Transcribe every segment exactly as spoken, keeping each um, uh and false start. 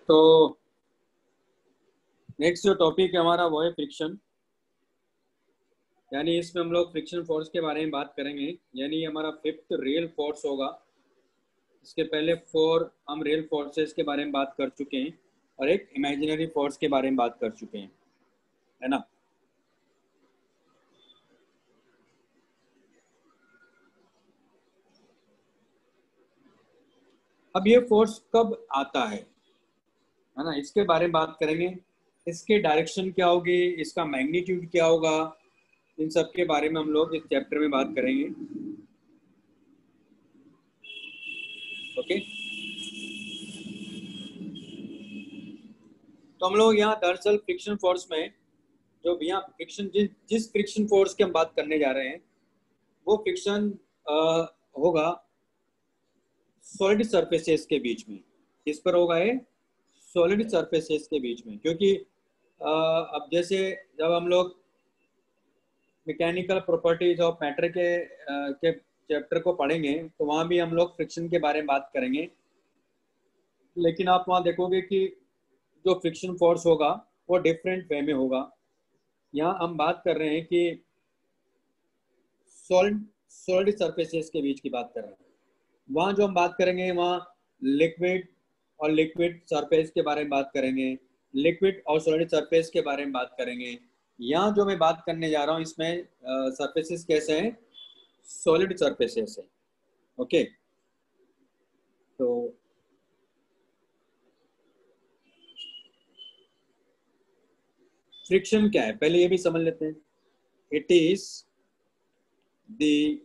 तो नेक्स्ट जो टॉपिक है हमारा वो है फ्रिक्शन, यानी इसमें हम लोग फ्रिक्शन फोर्स के बारे में बात करेंगे। यानी हमारा फिफ्थ रियल फोर्स होगा। इसके पहले फोर हम रियल फोर्सेस के बारे में बात कर चुके हैं और एक इमेजिनरी फोर्स के बारे में बात कर चुके हैं, है ना। अब ये फोर्स कब आता है है ना, इसके बारे में बात करेंगे। इसके डायरेक्शन क्या होगी, इसका मैग्नीट्यूड क्या होगा, इन सब के बारे में हम लोग इस चैप्टर में बात करेंगे। ओके, तो हम लोग यहाँ दरअसल फ्रिक्शन फोर्स में जो भी यहाँ फ्रिक्शन जिस जिस फ्रिक्शन फोर्स की हम बात करने जा रहे हैं वो फ्रिक्शन होगा सॉलिड सरफेसेस के बीच में। किस पर होगा ये? सॉलिड सरफेसेस के बीच में। क्योंकि आ, अब जैसे जब हम लोग मैकेनिकल प्रॉपर्टीज ऑफ मैटर के आ, के चैप्टर को पढ़ेंगे तो वहाँ भी हम लोग फ्रिक्शन के बारे में बात करेंगे, लेकिन आप वहाँ देखोगे कि जो फ्रिक्शन फोर्स होगा वो डिफरेंट वे में होगा। यहाँ हम बात कर रहे हैं कि सॉलिड सॉलिड सरफेसेस के बीच की बात कर रहे हैं। वहाँ जो हम बात करेंगे वहाँ लिक्विड और लिक्विड सरफेस के बारे में बात करेंगे, लिक्विड और सॉलिड सरफेस के बारे में बात करेंगे। यहाँ जो मैं बात करने जा रहा हूँ इसमें सरफेसेस कैसे हैं, सॉलिड सरफेसेस है। ओके, तो फ्रिक्शन क्या है पहले ये भी समझ लेते हैं। It is the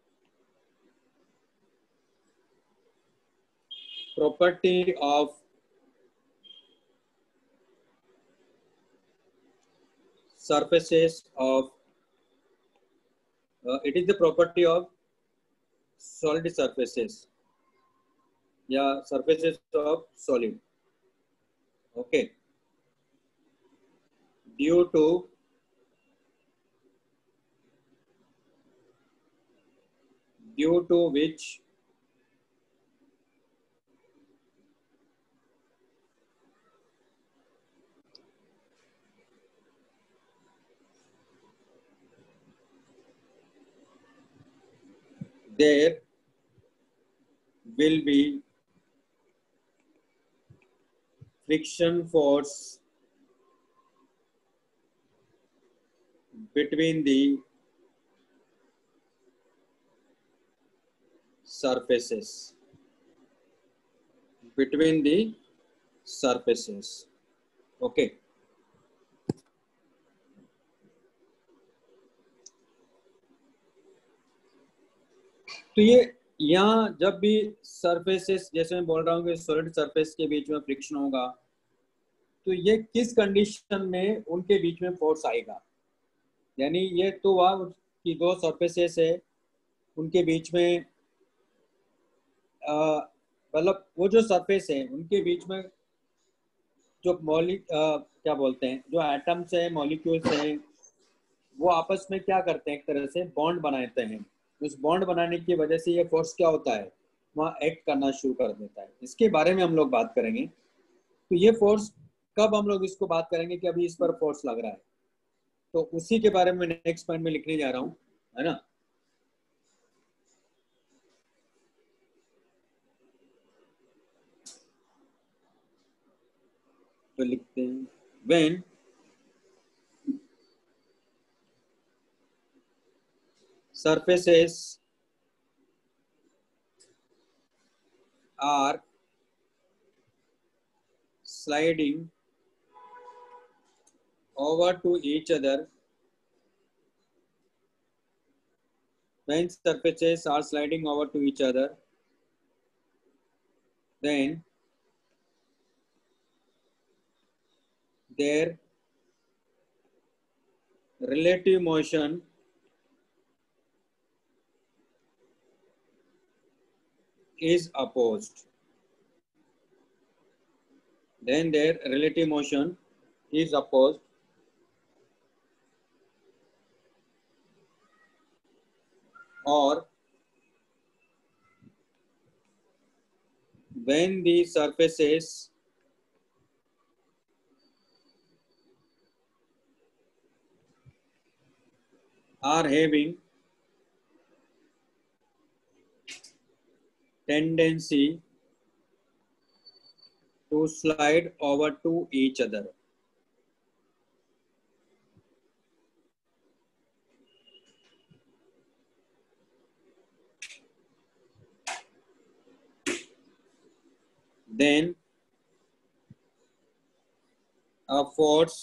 property of surfaces of uh, it is the property of solid surfaces या surfaces of solid. Okay, due to due to which there will be friction force between the surfaces between the surfaces. Okay, तो ये यहाँ जब भी surfaces, जैसे मैं बोल रहा हूँ कि सॉलिड सरफेस के बीच में फ्रिक्शन होगा, तो ये किस कंडीशन में उनके बीच में फोर्स आएगा। यानी ये तो वह कि दो सरफेसेस है उनके बीच में, मतलब वो जो सरफेस है उनके बीच में जो मॉलिक क्या बोलते हैं, जो एटम्स है, मॉलिक्यूल्स हैं, वो आपस में क्या करते हैं, एक तरह से बॉन्ड बनाते हैं। उस बॉन्ड बनाने की वजह से ये फोर्स क्या होता है, वहाँ एक्ट करना शुरू कर देता है। इसके बारे में हम लोग बात करेंगे। तो ये फोर्स कब हम लोग इसको बात करेंगे कि अभी इस पर फोर्स लग रहा है, तो उसी के बारे में नेक्स्ट पॉइंट में लिखने जा रहा हूँ, है ना। तो लिखते हैं when surfaces are sliding over to each other when surfaces are sliding over to each other then their relative motion is opposed. Then their relative motion is opposed or when the surfaces are having tendency to slide over to each other. Then a force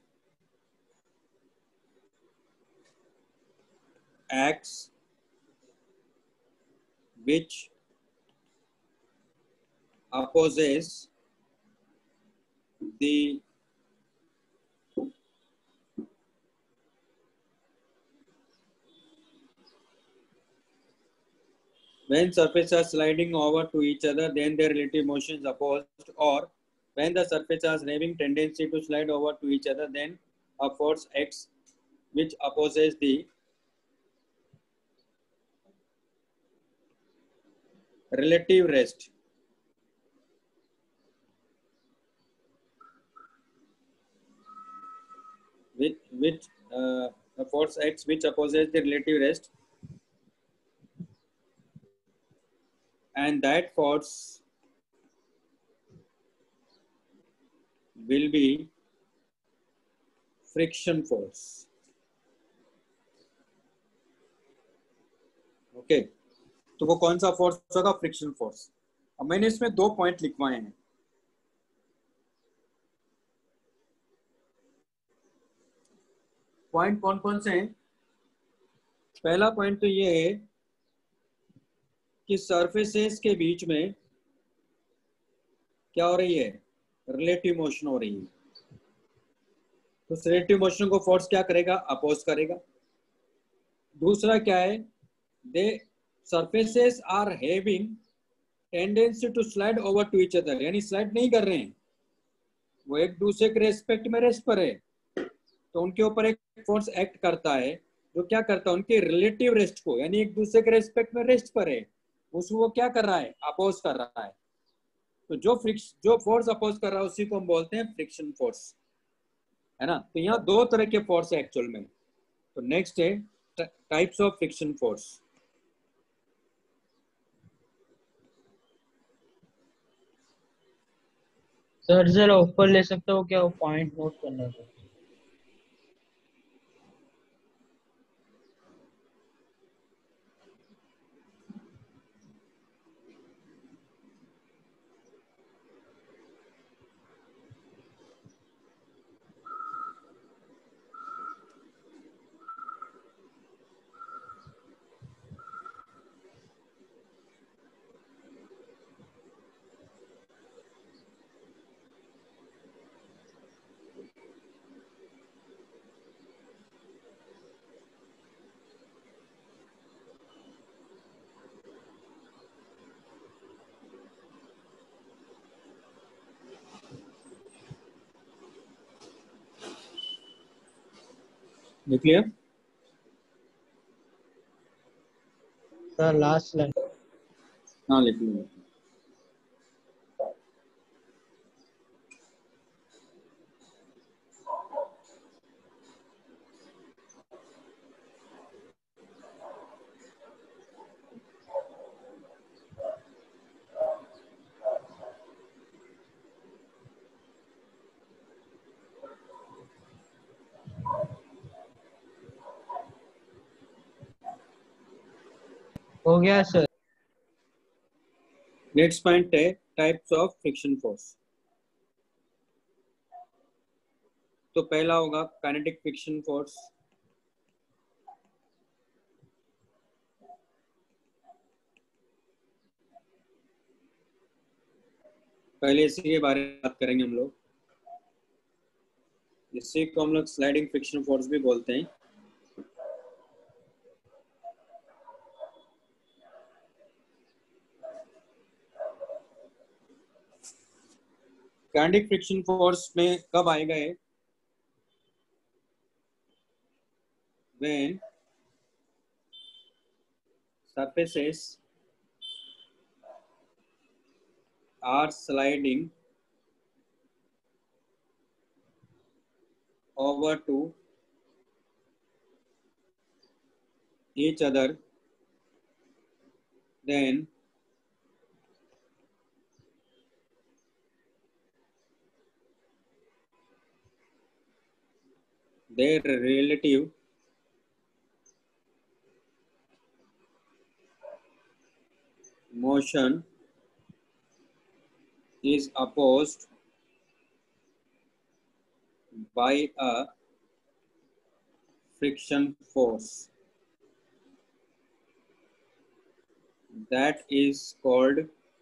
acts which opposes the when surfaces are sliding over to each other, then their relative motion is opposed, or when the surfaces are having tendency to slide over to each other, then a force acts which opposes the relative rest. Which, which uh, a force acts which opposes the relative rest, and that force will be friction force. Okay okay. तो वो कौन सा force होगा? Friction force. अब मैंने इसमें दो point लिखवाए हैं. पॉइंट कौन कौन से हैं? पहला पॉइंट तो ये है कि सरफेसेस के बीच में क्या हो रही है? रिलेटिव मोशन हो रही है. तो रिलेटिव मोशन को फोर्स क्या करेगा? अपोज करेगा. दूसरा क्या है? The surfaces are having tendency to slide over to each other, यानी स्लाइड नहीं कर रहे हैं, वो एक दूसरे के रेस्पेक्ट में रेस्ट पर है. तो उनके ऊपर एक फोर्स एक्ट करता है जो क्या करता है? उनके रिलेटिव रेस्ट को, यानी एक दूसरे के रेस्पेक्ट में रेस्ट पर है, उसको वो क्या कर रहा है? अपोज कर रहा है. तो जो फ्रिक्स जो फोर्स अपोज कर रहा है उसी को हम बोलते हैं फ्रिक्शन फोर्स, है ना. तो यहाँ दो तरह के फोर्स है एक्चुअल में. तो नेक्स्ट है types of friction force. Sir जरा ऊपर ले सकते हो क्या? वो पॉइंट नोट करना था. लिख लिया? Sir last line. हाँ लिख लिया. हो गया सर. नेक्स्ट पॉइंट है टाइप्स ऑफ फ्रिक्शन फोर्स. तो पहला होगा काइनेटिक फ्रिक्शन फोर्स. पहले इसी के बारे में बात करेंगे हम लोग. इसी को हम लोग स्लाइडिंग फ्रिक्शन फोर्स भी बोलते हैं. काइनेटिक फ्रिक्शन फोर्स में कब आएगा ये? When surfaces are sliding over to each other, then their relative motion is opposed by a friction force that is called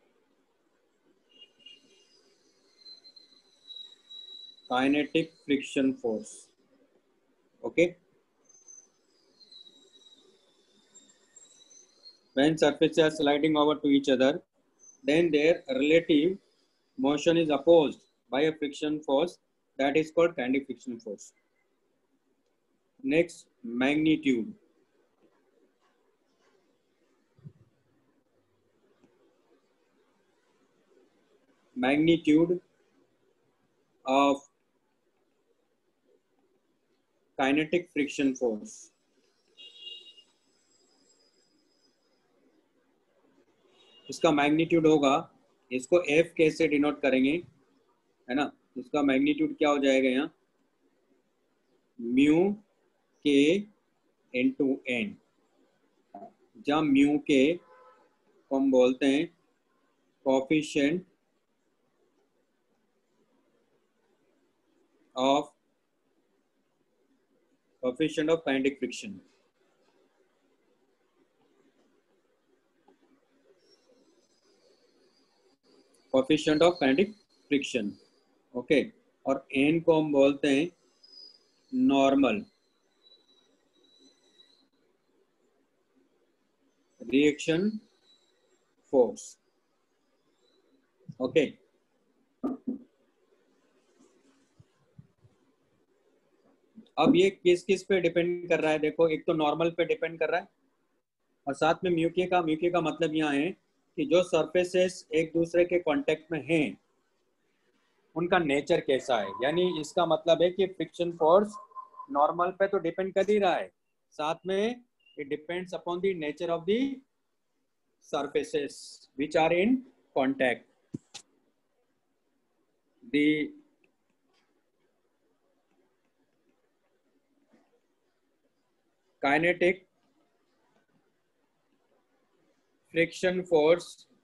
kinetic friction force. Okay. When surfaces are sliding over to each other, then their relative motion is opposed by a friction force that is called kinetic friction force. Next, magnitude. Magnitude of kinetic friction force. इसका magnitude होगा, इसको F K से denote करेंगे, है ना। इसका magnitude क्या हो जाएगा यहाँ, म्यू के इंटू एन, जहाँ म्यू के को हम बोलते हैं coefficient of coefficient of kinetic friction. Coefficient of kinetic friction, okay. और एन को हम बोलते हैं नॉर्मल रिएक्शन फोर्स, ओके। अब ये किस किस पे डिपेंड कर रहा है, देखो, एक तो नॉर्मल पे डिपेंड कर रहा है, और साथ में म्यू के का म्यू के का मतलब यहाँ है कि जो सरफेसेस एक दूसरे के कांटेक्ट में हैं उनका नेचर कैसा है। यानी इसका मतलब है कि फ्रिक्शन फोर्स नॉर्मल पे तो डिपेंड कर ही रहा है, साथ में it depends upon the nature of the surfaces which are in contact. The kinetic friction force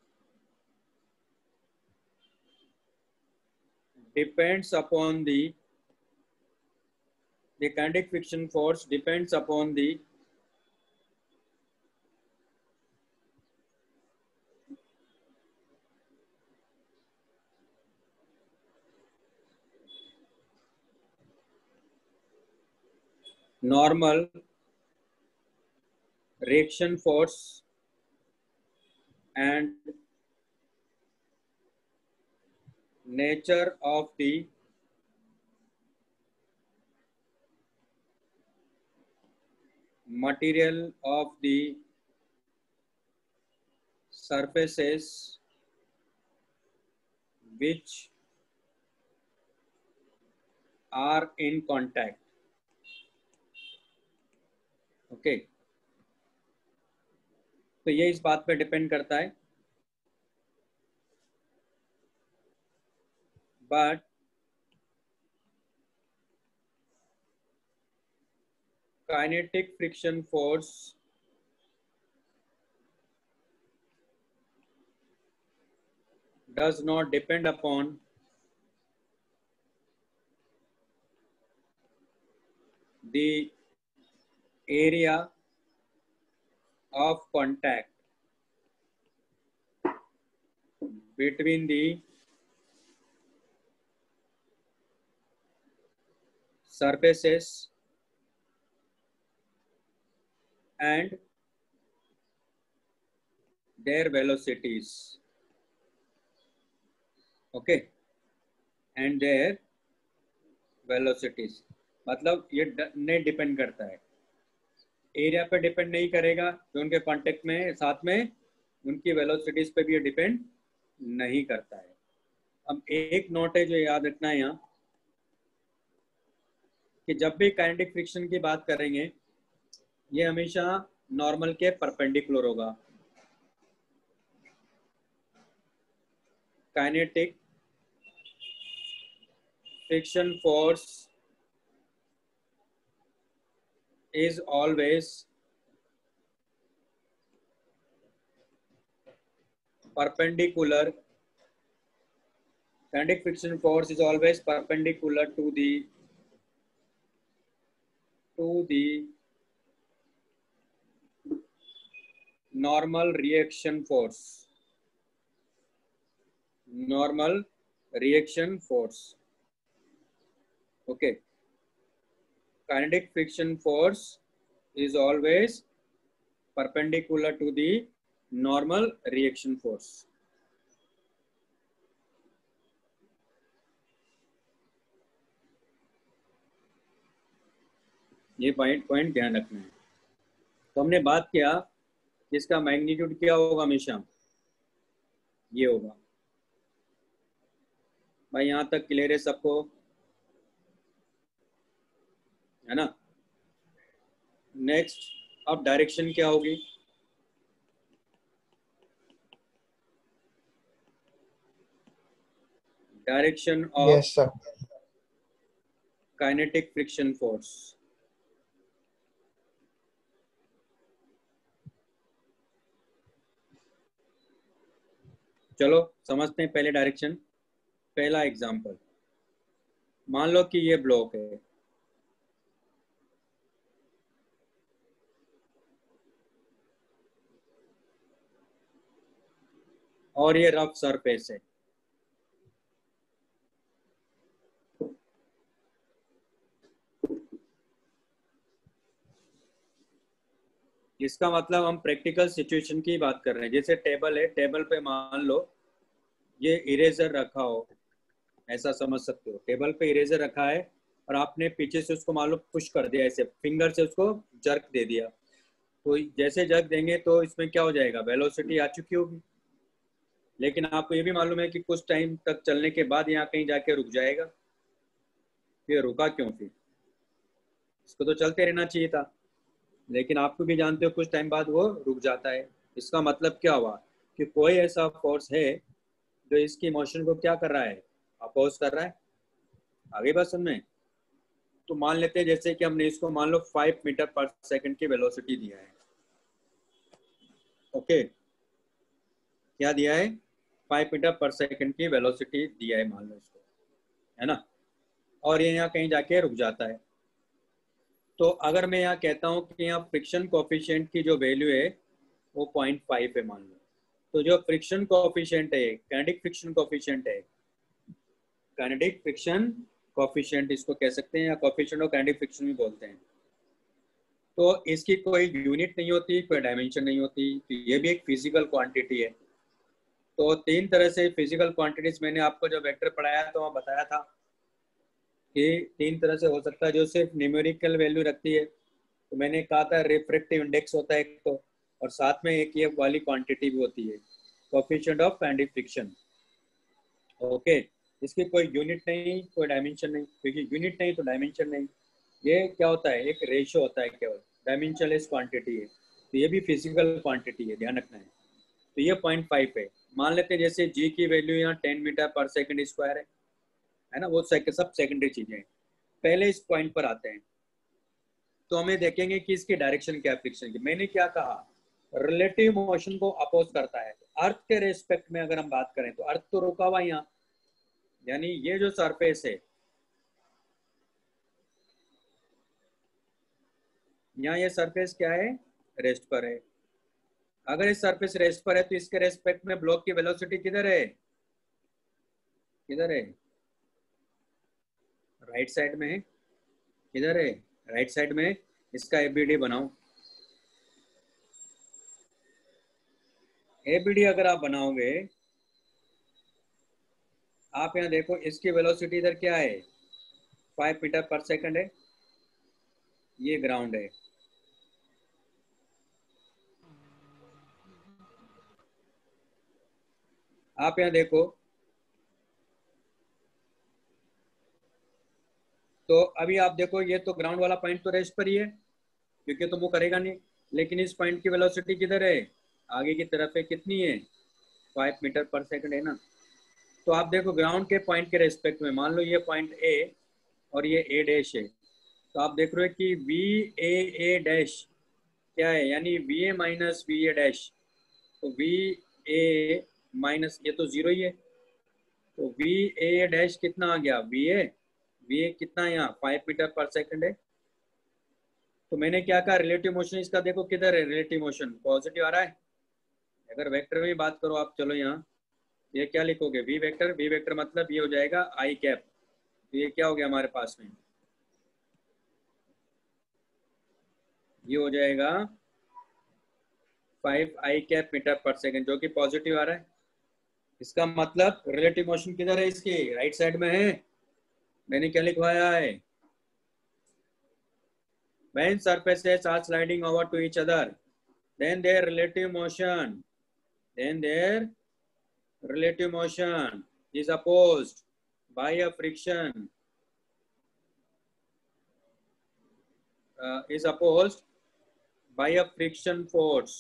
depends upon the the kinetic friction force depends upon the normal reaction force and nature of the material of the surfaces which are in contact, okay okay. तो ये इस बात पे depend करता है, but kinetic friction force does not depend upon the area of contact between the surfaces and their velocities, okay, and their velocities मतलब ये नहीं डिपेंड करता है, एरिया पे डिपेंड नहीं करेगा जो उनके कांटेक्ट में है, साथ में उनकी वेलोसिटीज पे भी ये डिपेंड नहीं करता है। अब एक नोट है जो याद रखना है यहाँ कि जब भी काइनेटिक फ्रिक्शन की बात करेंगे ये हमेशा नॉर्मल के परपेंडिकुलर होगा। Kinetic friction force is always perpendicular. Kinetic friction force is always perpendicular to the to the normal reaction force. Normal reaction force. Okay. Kinetic friction force is always perpendicular to the normal reaction force. ये point point ध्यान रखना है। तो हमने बात किया इसका magnitude क्या होगा, हमेशा ये होगा। भाई यहां तक क्लियर है सबको, है ना? नेक्स्ट, अब डायरेक्शन क्या होगी? Direction of yes sir kinetic friction force. चलो समझते हैं पहले डायरेक्शन। पहला एग्जांपल, मान लो कि ये ब्लॉक है, और ये रफ सरफेस है। इसका मतलब हम प्रैक्टिकल सिचुएशन की बात कर रहे हैं। जैसे टेबल है, टेबल पे मान लो ये इरेजर रखा हो, ऐसा समझ सकते हो। टेबल पे इरेजर रखा है और आपने पीछे से उसको मान लो पुश कर दिया, ऐसे फिंगर से उसको जर्क दे दिया। तो जैसे जर्क देंगे तो इसमें क्या हो जाएगा, वेलोसिटी आ चुकी होगी। लेकिन आपको ये भी मालूम है कि कुछ टाइम तक चलने के बाद यहाँ कहीं जाके रुक जाएगा। ये रुका क्यों? फिर इसको तो चलते रहना चाहिए था, लेकिन आपको भी जानते हो कुछ टाइम बाद वो रुक जाता है। इसका मतलब क्या हुआ कि कोई ऐसा फोर्स है जो इसकी मोशन को क्या कर रहा है, अपोज कर रहा है। आगे बात समझ में? तो मान लेते हैं जैसे कि हमने इसको मान लो फाइव मीटर पर सेकंड की वेलोसिटी दिया है। ओके, क्या दिया है? फाइव मीटर पर सेकंड की वेलोसिटी दिया है, मान लो इसको, है ना? और ये यहाँ कहीं जाके रुक जाता है। तो अगर मैं यहाँ कहता हूँ कि यहाँ फ्रिक्शन कोफिशिएंट की जो वैल्यू है वो पॉइंट फाइव है मान लो, तो जो फ्रिक्शन कोफिशिएंट है, काइनेटिक फ्रिक्शन कोफिशिएंट है, काइनेटिक फ्रिक्शन कोफिशिएंट इसको कह सकते हैं, या कोफिशिएंट ऑफ काइनेटिक फ्रिक्शन भी बोलते हैं। तो इसकी कोई यूनिट नहीं होती, कोई डायमेंशन नहीं होती, तो ये भी एक फिजिकल क्वांटिटी है। तो तीन तरह से फिजिकल क्वांटिटीज मैंने आपको जो वेक्टर पढ़ाया तो वहाँ बताया था कि तीन तरह से हो सकता है, जो सिर्फ न्यूमेरिकल वैल्यू रखती है। तो मैंने कहा था रिफ्रैक्टिव इंडेक्स होता है एक तो, और साथ में एक ये वाली क्वांटिटी भी होती है, coefficient of kinetic friction. Okay, इसकी कोई यूनिट नहीं, कोई डायमेंशन नहीं, क्योंकि यूनिट नहीं तो डायमेंशन नहीं। ये क्या होता है, एक रेशियो होता है, केवल डायमेंशनलेस क्वांटिटी है। तो ये भी फिजिकल क्वांटिटी है, ध्यान रखना है। तो ये पॉइंट फाइव है। मान लेते हैं जैसे जी की वैल्यू यहाँ ten metre per second square है, है ना? वो सब सेकेंडरी चीजें। पहले इस पॉइंट पर आते हैं तो हमें देखेंगे कि इसकी डायरेक्शन क्या है फ्रिक्शन की। मैंने क्या कहा, रिलेटिव मोशन को अपोज करता है। अर्थ के रेस्पेक्ट में अगर हम बात करें तो अर्थ तो रुका हुआ यहाँ, यानी ये जो सरफेस है यहाँ, ये सरफेस क्या है, रेस्ट पर है। अगर इस सरफेस रेस्ट पर है तो इसके रेस्पेक्ट में ब्लॉक की वेलोसिटी किधर है, किधर है? राइट साइड में है। किधर है? राइट साइड में। इसका एबीडी बनाओ। एबीडी अगर आप बनाओगे, आप यहाँ देखो इसकी वेलोसिटी इधर क्या है, फाइव मीटर पर सेकंड है। ये ग्राउंड है। आप यहाँ देखो तो अभी आप देखो, ये तो ग्राउंड वाला पॉइंट तो रेस्ट पर ही है, क्योंकि तो वो करेगा नहीं। लेकिन इस पॉइंट की वेलोसिटी किधर है, आगे की तरफ है, कितनी है, फाइव मीटर पर सेकंड है ना। तो आप देखो ग्राउंड के पॉइंट के रेस्पेक्ट में, मान लो ये पॉइंट ए और ये ए डैश है, तो आप देख रहे हो कि वी ए ए डैश क्या है, यानी V A minus V A dash, तो वी ए माइनस ये तो जीरो ही है, तो वी ए डैश कितना आ गया, वी ए वी ए कितना यहाँ फाइव मीटर पर सेकंड है। तो मैंने क्या कहा, रिलेटिव मोशन इसका देखो किधर है, रिलेटिव मोशन पॉजिटिव आ रहा है। अगर वेक्टर में बात करो आप, चलो यहाँ ये क्या लिखोगे, वी वेक्टर, वी वेक्टर मतलब ये हो जाएगा आई कैप, तो ये क्या हो गया हमारे पास में, ये हो जाएगा five I cap metre per second, जो कि पॉजिटिव आ रहा है। इसका मतलब रिलेटिव मोशन किधर है, इसकी राइट साइड में है। मैंने क्या लिखवाया है, when surfaces are sliding over to each other, then their relative motion, then their relative motion is opposed by a friction, uh, is opposed by a friction force,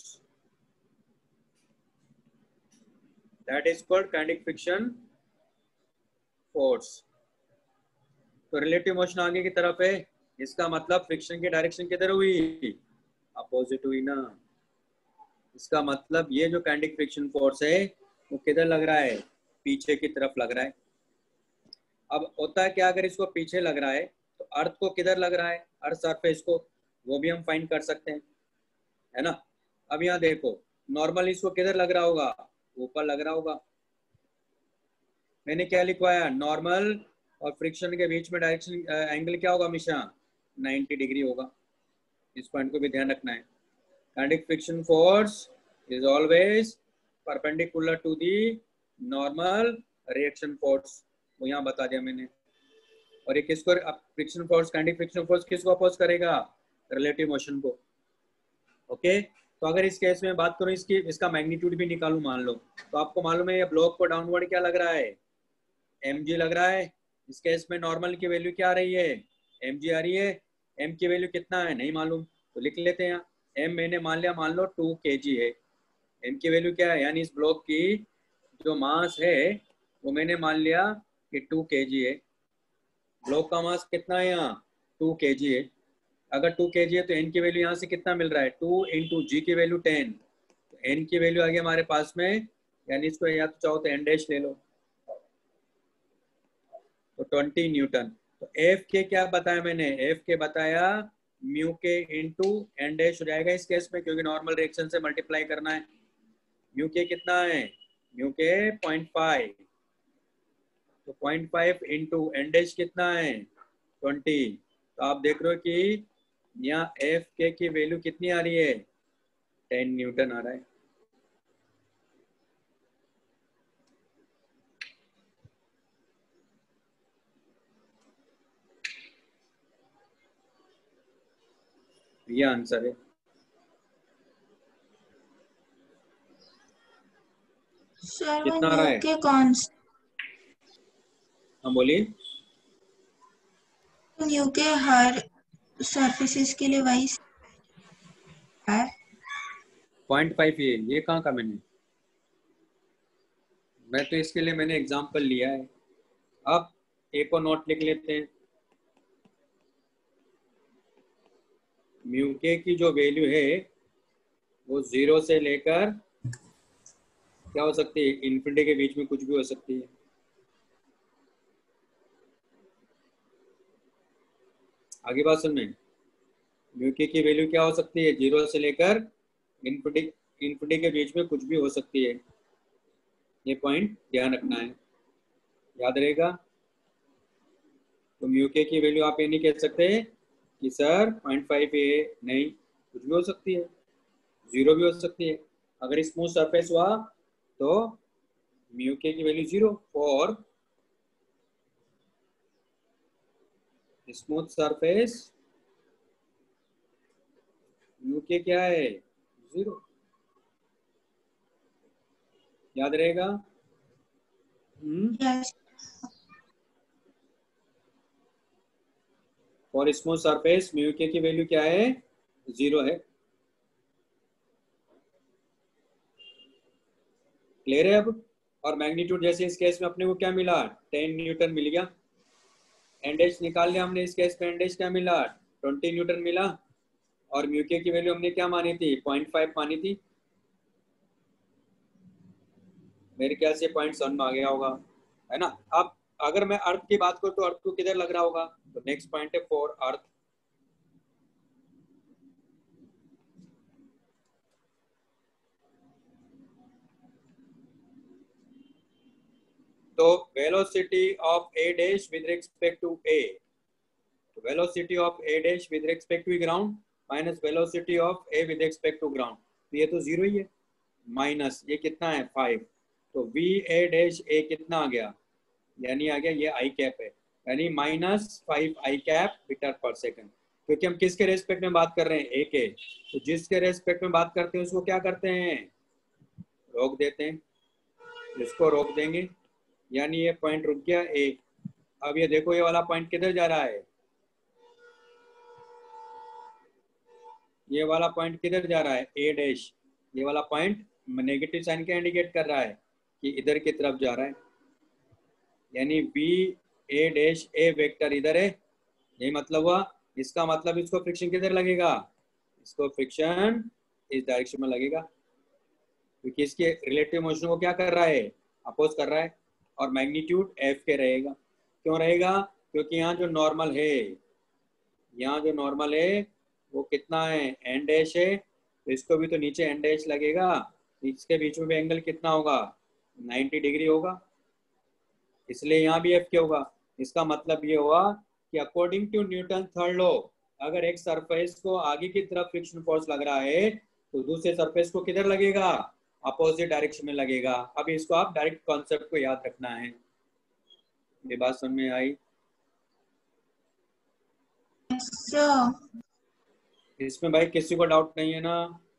that is called kinetic friction force. तो relative motion आगे की तरफ है, इसका मतलब friction की direction किधर हुई, अपोजिट हुई ना। इसका मतलब ये जो काइनेटिक फ्रिक्शन फोर्स है वो किधर लग रहा है, पीछे की तरफ लग रहा है। अब होता है क्या, अगर इसको पीछे लग रहा है तो अर्थ को किधर लग रहा है, अर्थ सरफेस को, वो भी हम फाइंड कर सकते हैं, है ना। अब यहाँ देखो नॉर्मल इसको किधर लग रहा होगा, ऊपर लग रहा होगा। मैंने क्या लिखवाया, नॉर्मल और फ्रिक्शन के बीच में डायरेक्शन एंगल क्या होगा, हमेशा नाइन्टी डिग्री होगा। इस पॉइंट को भी ध्यान रखना है। Kinetic friction force is always perpendicular to the normal reaction force, वो यहाँ बता दिया मैंने। और ये किसको, friction force, kinetic friction force किसको अपोज करेगा, रिलेटिव मोशन को। ओके, तो अगर इस केस में बात करूं, इसकी इसका मैग्नीट्यूड भी निकालूं मान लो, तो आपको मालूम है ये ब्लॉक को डाउनवर्ड क्या लग रहा है, एम जी लग रहा है। इस केस में नॉर्मल की वैल्यू क्या आ रही है, एम जी आ रही है। एम की वैल्यू कितना है नहीं मालूम, तो लिख लेते हैं यहाँ, एम मैंने मान लिया, मान लो टू के जी है। एम की वैल्यू क्या है, यानी इस ब्लॉक की जो मास है वो मैंने मान लिया कि टू के जी है। ब्लॉक का मास कितना है यहाँ, टू के जी है। अगर टू के जी है तो एन की वैल्यू यहाँ से कितना मिल रहा है, टू इंटू जी की वैल्यू टेन, तो एन की वैल्यू आ गई हमारे पास में, यानी इसको या तो चाहो तो एन डैश ले लो, तो ट्वेंटी न्यूटन। तो एफ के क्या बताया मैंने, एफ के बताया म्यू के इंटू एन डैश हो जाएगा इस केस में, क्योंकि नॉर्मल रिएक्शन से मल्टीप्लाई करना है। म्यू के कितना है, म्यू के पॉइंट फाइव, तो point five into N dash कितना है ट्वेंटी। तो आप देख रहे हो कि यहाँ एफ के की वैल्यू कितनी आ रही है, टेन न्यूटन आ रहा है। ये आंसर है। सर कितना आ रहा है, के कौन से, हाँ बोलिए। न्यू के हर सरफेसेस के लिए वही है। पॉइंट फाइव ये ये कहाँ का मैंने, मैं तो इसके लिए मैंने एग्जांपल लिया है। अब एक और नोट लिख लेते हैं, म्यू के की जो वैल्यू है वो जीरो से लेकर क्या हो सकती है, इन्फिनिटी के बीच में कुछ भी हो सकती है। आगे बात सुन में, म्यू के की वैल्यू क्या हो सकती है, जीरो से लेकर इन्फिनिटी इन्फिनिटी के बीच में कुछ भी हो सकती है। ये पॉइंट ध्यान रखना है, याद रहेगा। तो म्यू के की वैल्यू आप ये नहीं कह सकते कि सर पॉइंट फाइव है, नहीं, कुछ भी हो सकती है, जीरो भी हो सकती है। अगर स्मूथ सरफेस हुआ तो म्यू के की वैल्यू जीरो, और स्मूथ सरफेस म्यू के क्या है, जीरो, याद रहेगा। हम्म यस और स्मूथ सरफेस म्यू के की वैल्यू क्या है, जीरो है। क्लियर है अब? और मैग्नीट्यूड जैसे इस केस में अपने को क्या मिला, टेन न्यूटन मिल गया। एन डैश निकाल लिया हमने, इस केस में एन डैश क्या मिला, ट्वेंटी न्यूटन मिला। और म्यू के की वैल्यू हमने क्या मानी थी, पॉइंट फाइव मानी थी। मेरे ख्याल से पॉइंट सन में आ गया होगा, है ना। अब अगर मैं अर्थ की बात करूं तो अर्थ को किधर लग रहा होगा, तो नेक्स्ट पॉइंट है फॉर अर्थ। तो velocity of A dash with respect to A, velocity of A dash with respect to ground minus velocity of A with respect to ground, तो ये तो जीरो ही है, माइनस ये कितना है फाइव, तो वी ए डैश ए कितना आ गया, यानी आ गया ये आई कैप है, यानी minus five I cap metre per second. क्योंकि हम किसके रेस्पेक्ट में बात कर रहे हैं, ए के, तो जिसके रेस्पेक्ट में बात करते हैं उसको क्या करते हैं, रोक देते हैं, इसको रोक देंगे, यानी ये पॉइंट रुक गया ए। अब ये देखो ये वाला पॉइंट किधर जा रहा है, ये वाला पॉइंट किधर जा रहा है, ए डैश, ये वाला पॉइंट नेगेटिव साइन क्या इंडिकेट कर रहा है कि इधर की तरफ जा रहा है, यानी B A dash A vector इधर है, यही मतलब हुआ। इसका मतलब इसको फ्रिक्शन किधर लगेगा, इसको फ्रिक्शन इस डायरेक्शन में लगेगा, क्योंकि इसके रिलेटिव मोशन को क्या कर रहा है, अपोज कर रहा है। और मैग्नीट्यूड एफ के रहेगा, क्यों रहेगा, क्योंकि यहाँ जो नॉर्मल है, यहाँ जो नॉर्मल है वो कितना है, एन डैश है, तो इसको भी तो नीचे एन डैश लगेगा, इसके बीच में भी एंगल कितना होगा, नाइन्टी डिग्री होगा, इसलिए यहाँ भी एफ के होगा। इसका मतलब ये हुआ कि according to Newton third law, अगर एक सरफेस को आगे की तरफ फ्रिक्शन फोर्स लग रहा है तो दूसरे सरफेस को किधर लगेगा, अपोजिट डायरेक्शन में लगेगा। अब इसको आप डायरेक्ट कॉन्सेप्ट को याद रखना है। ये बात समझ में आई? सर इसमें भाई किसी को डाउट नहीं है ना?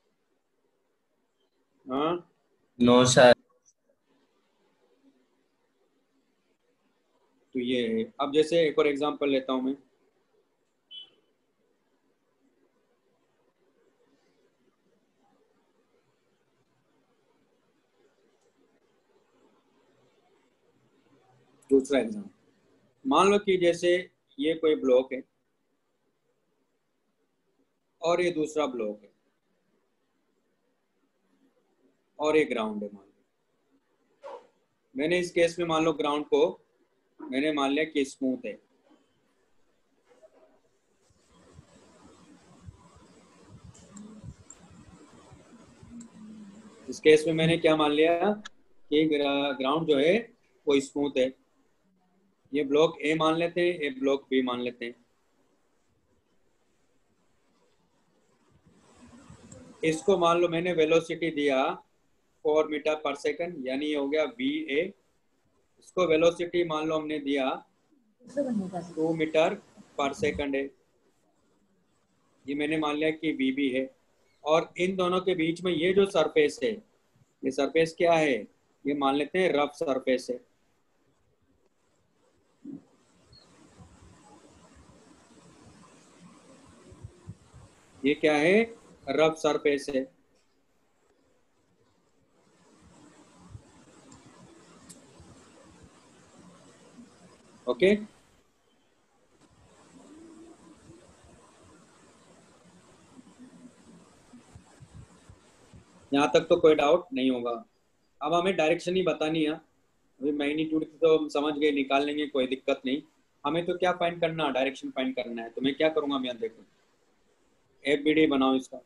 हाँ नो सर। तो ये है। अब जैसे एक और एग्जांपल लेता हूं मैं, दूसरा एग्जांपल, मान लो कि जैसे ये कोई ब्लॉक है और ये दूसरा ब्लॉक है और ये ग्राउंड है। मान लो मैंने इस केस में मान लो ग्राउंड को मैंने मान लिया कि स्मूथ है, इस केस में मैंने क्या मान लिया कि ग्राउंड जो है वो स्मूथ है। ये ब्लॉक ए मान लेते हैं, ये ब्लॉक बी मान लेते हैं। इसको मान लो मैंने वेलोसिटी दिया फोर मीटर पर सेकंड, यानी ये हो गया वी ए। इसको वेलोसिटी मान लो हमने दिया टू मीटर पर सेकंड है, ये मैंने मान लिया कि वी बी है। और इन दोनों के बीच में ये जो सरफेस है, ये सरफेस क्या है, ये मान लेते हैं रफ सरफेस है। ये क्या है, रफ सरफेस है। ओके, यहाँ तक तो कोई डाउट नहीं होगा। अब हमें डायरेक्शन ही बतानी है, अभी मैग्नीट्यूड की तो हम समझ गए, निकाल लेंगे, कोई दिक्कत नहीं। हमें तो क्या फाइंड करना, डायरेक्शन फाइंड करना है। तो मैं क्या करूंगा, मैं देखो एफ बी डी बनाओ इसका।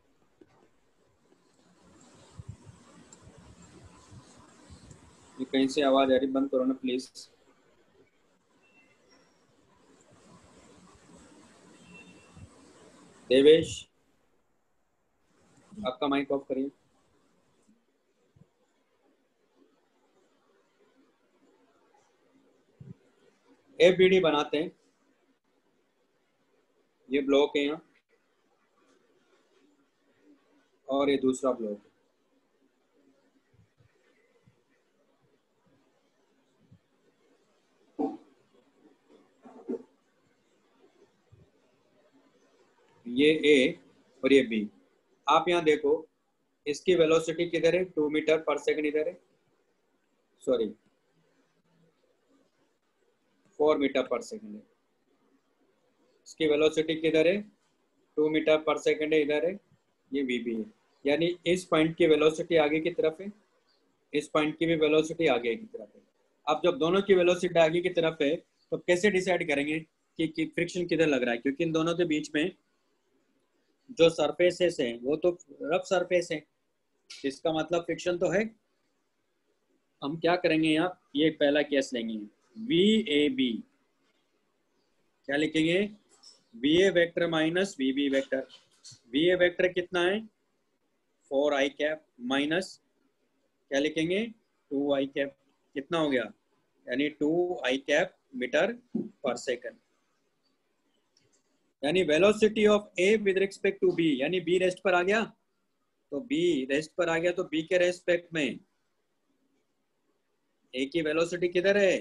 ये कहीं से आवाज आ रही, बंद करो ना प्लीज। देवेश आपका माइक ऑफ करिए। एफ बी डी बनाते हैं, ये ब्लॉक है यहाँ और ये दूसरा ब्लॉक है। ये ए और ये बी। आप यहाँ देखो इसकी वेलोसिटी किधर है, टू मीटर पर सेकंड इधर है, sorry four metre per second है। इसकी वेलोसिटी किधर है, टू मीटर पर सेकेंड है, इधर है, ये वी बी है। यानी इस पॉइंट की वेलोसिटी आगे की तरफ है, इस पॉइंट की भी वेलोसिटी आगे की तरफ है। अब जब दोनों की वेलोसिटी आगे की तरफ है तो कैसे डिसाइड करेंगे कि, कि फ्रिक्शन किधर लग रहा है? क्योंकि इन दोनों के बीच में जो सरफेसेस है वो तो रफ सरफेस है, इसका मतलब फ्रिक्शन तो है। हम क्या करेंगे यहाँ, ये पहला केस लेंगे, वी ए बी, क्या लिखेंगे, V A vector minus V B vector. V A vector कितना है, फोर आई कैप, माइनस क्या लिखेंगे, टू आई कैप, कितना हो गया, यानी two I cap metre per second. यानी velocity of A with respect to B, यानी बी रेस्ट पर आ गया, तो बी रेस्ट पर आ गया तो बी के रेस्पेक्ट में ए की वेलोसिटी किधर है,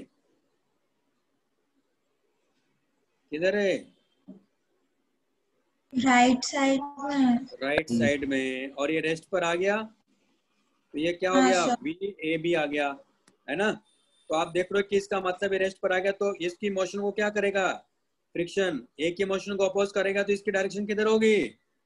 किधर है, राइट साइड में। राइट साइड में, और ये रेस्ट पर आ गया तो ये क्या हो हाँ गया, सर। बी ए बी आ गया, है ना। तो आप देख रहे हो कि इसका मतलब रेस्ट पर आ गया, तो इसकी मोशन को क्या करेगा, फ्रिक्शन ए की मोशन को अपोज करेगा, तो इसकी डायरेक्शन किधर होगी,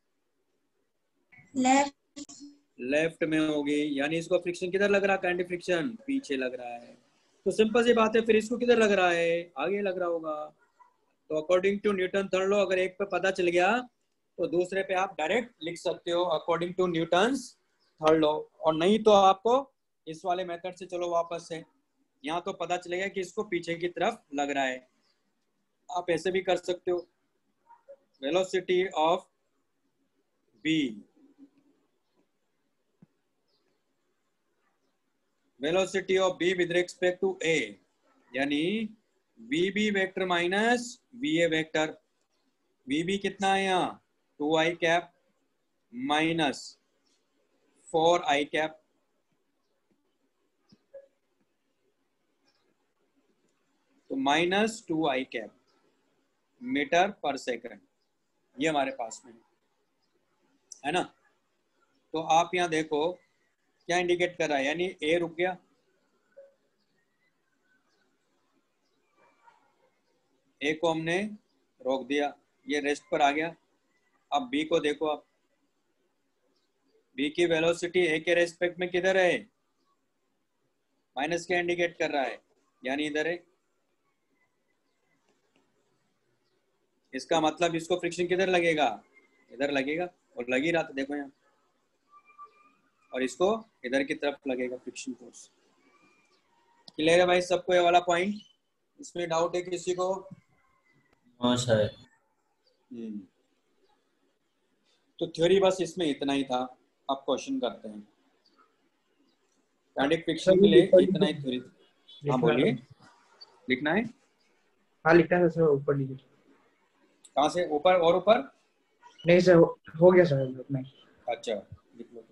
लेफ्ट। लेफ्ट में होगी। यानी इसको फ्रिक्शन किधर लग रहा है, काइंड फ्रिक्शन पीछे लग रहा है। तो सिंपल सी बात है, फिर इसको किधर लग रहा है, आगे लग रहा होगा। तो according to Newton third law, अगर एक पे पता चल गया तो दूसरे पे आप डायरेक्ट लिख सकते हो according to Newton's third law. और नहीं तो आपको इस वाले मेथड से चलो वापस से, यहाँ तो पता चलेगा कि इसको पीछे की तरफ लग रहा है। आप ऐसे भी कर सकते हो, velocity of B, velocity of B with respect to A, यानी V B vector minus V A vector. V B कितना है यहाँ, two I cap minus four I cap, तो minus two I cap metre per second, ये हमारे पास में है ना। तो आप यहाँ देखो क्या इंडिकेट कर रहा है, यानी ए रुक गया, ए को हमने रोक दिया, ये रेस्ट पर आ गया। अब बी को देखो, आप बी की वेलोसिटी ए के रेस्पेक्ट में किधर है, माइनस क्या इंडिकेट कर रहा है, यानी इधर है। इसका मतलब इसको फ्रिक्शन किधर लगेगा, इधर लगेगा, और लग ही रहा था देखो यहाँ, और इसको इधर की तरफ लगेगा फ्रिक्शन फोर्स। क्लियर है भाई सबको ये वाला पॉइंट, इसमें डाउट है किसी को? हाँ सर। हम्म तो थ्योरी बस इसमें इतना ही था। अब क्वेश्चन करते हैं, स्टैटिक फ्रिक्शन के लिए इतना ही थ्योरी। हाँ बोलिए, लिखना है, हाँ लिखना है सर, ऊपर नीचे। कहाँ से, ऊपर और ऊपर? नहीं सर, हो गया सर नहीं। अच्छा लिख लो।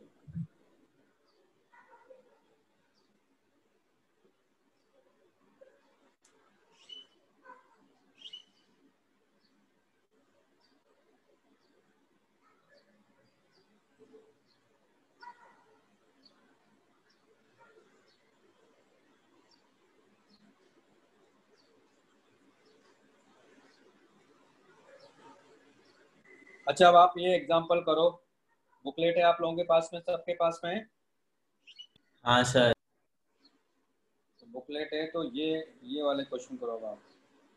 अच्छा अब आप ये एग्जांपल करो, बुकलेट है आप लोगों के पास में, सबके पास में है? हाँ सर। तो बुकलेट है तो ये ये वाले क्वेश्चन करोगे आप।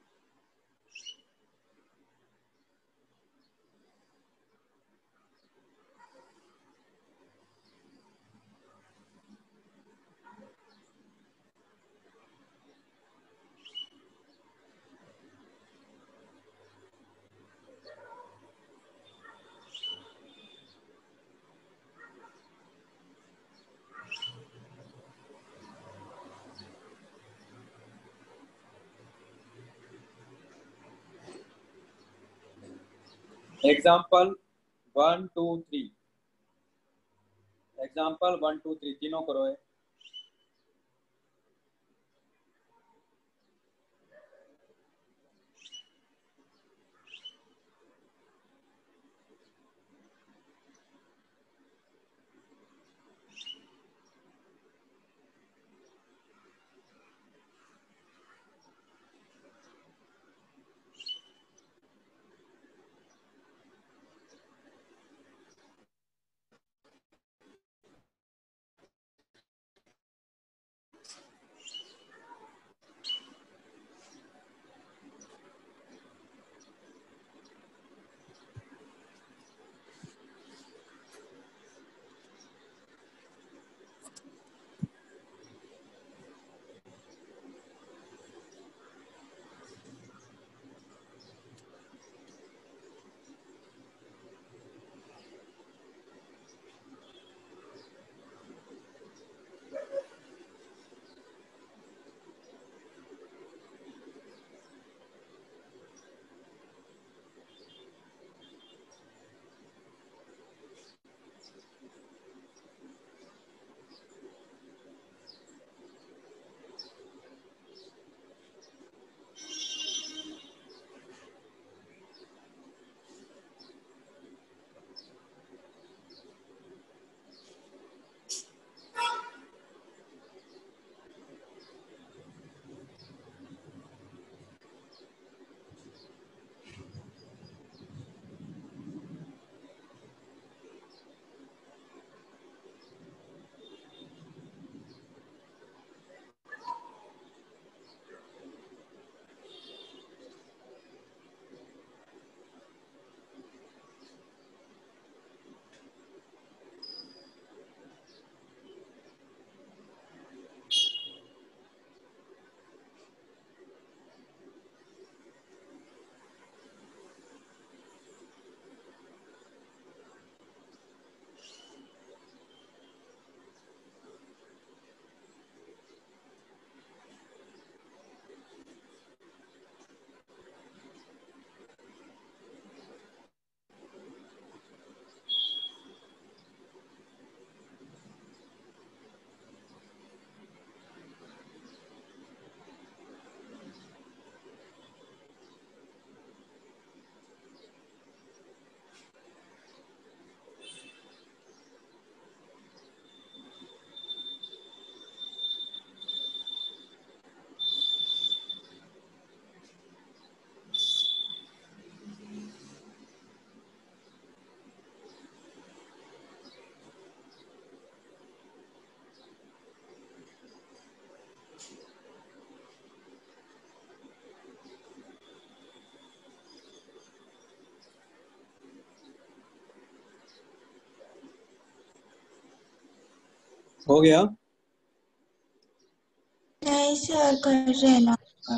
Example one two three, example one two three तीनों करो है। हो गया? नहीं सर, कर रहे हैं ना।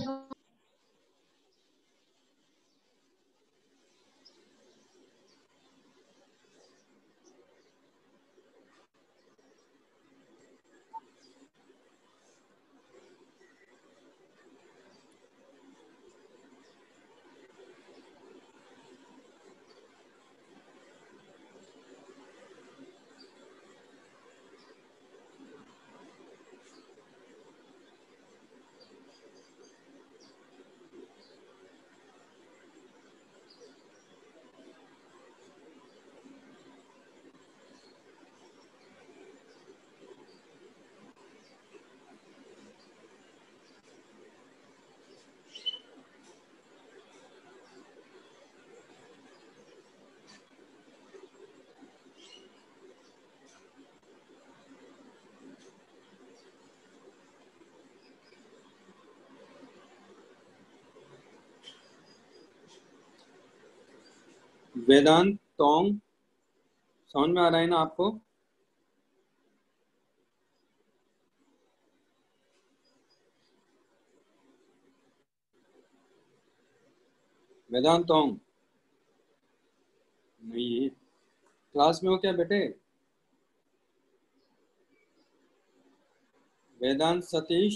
वेदांत तोंग, समझ में आ रहा है ना आपको? वेदांत तोंग नहीं है क्लास में हो क्या बेटे? Vedant Satish,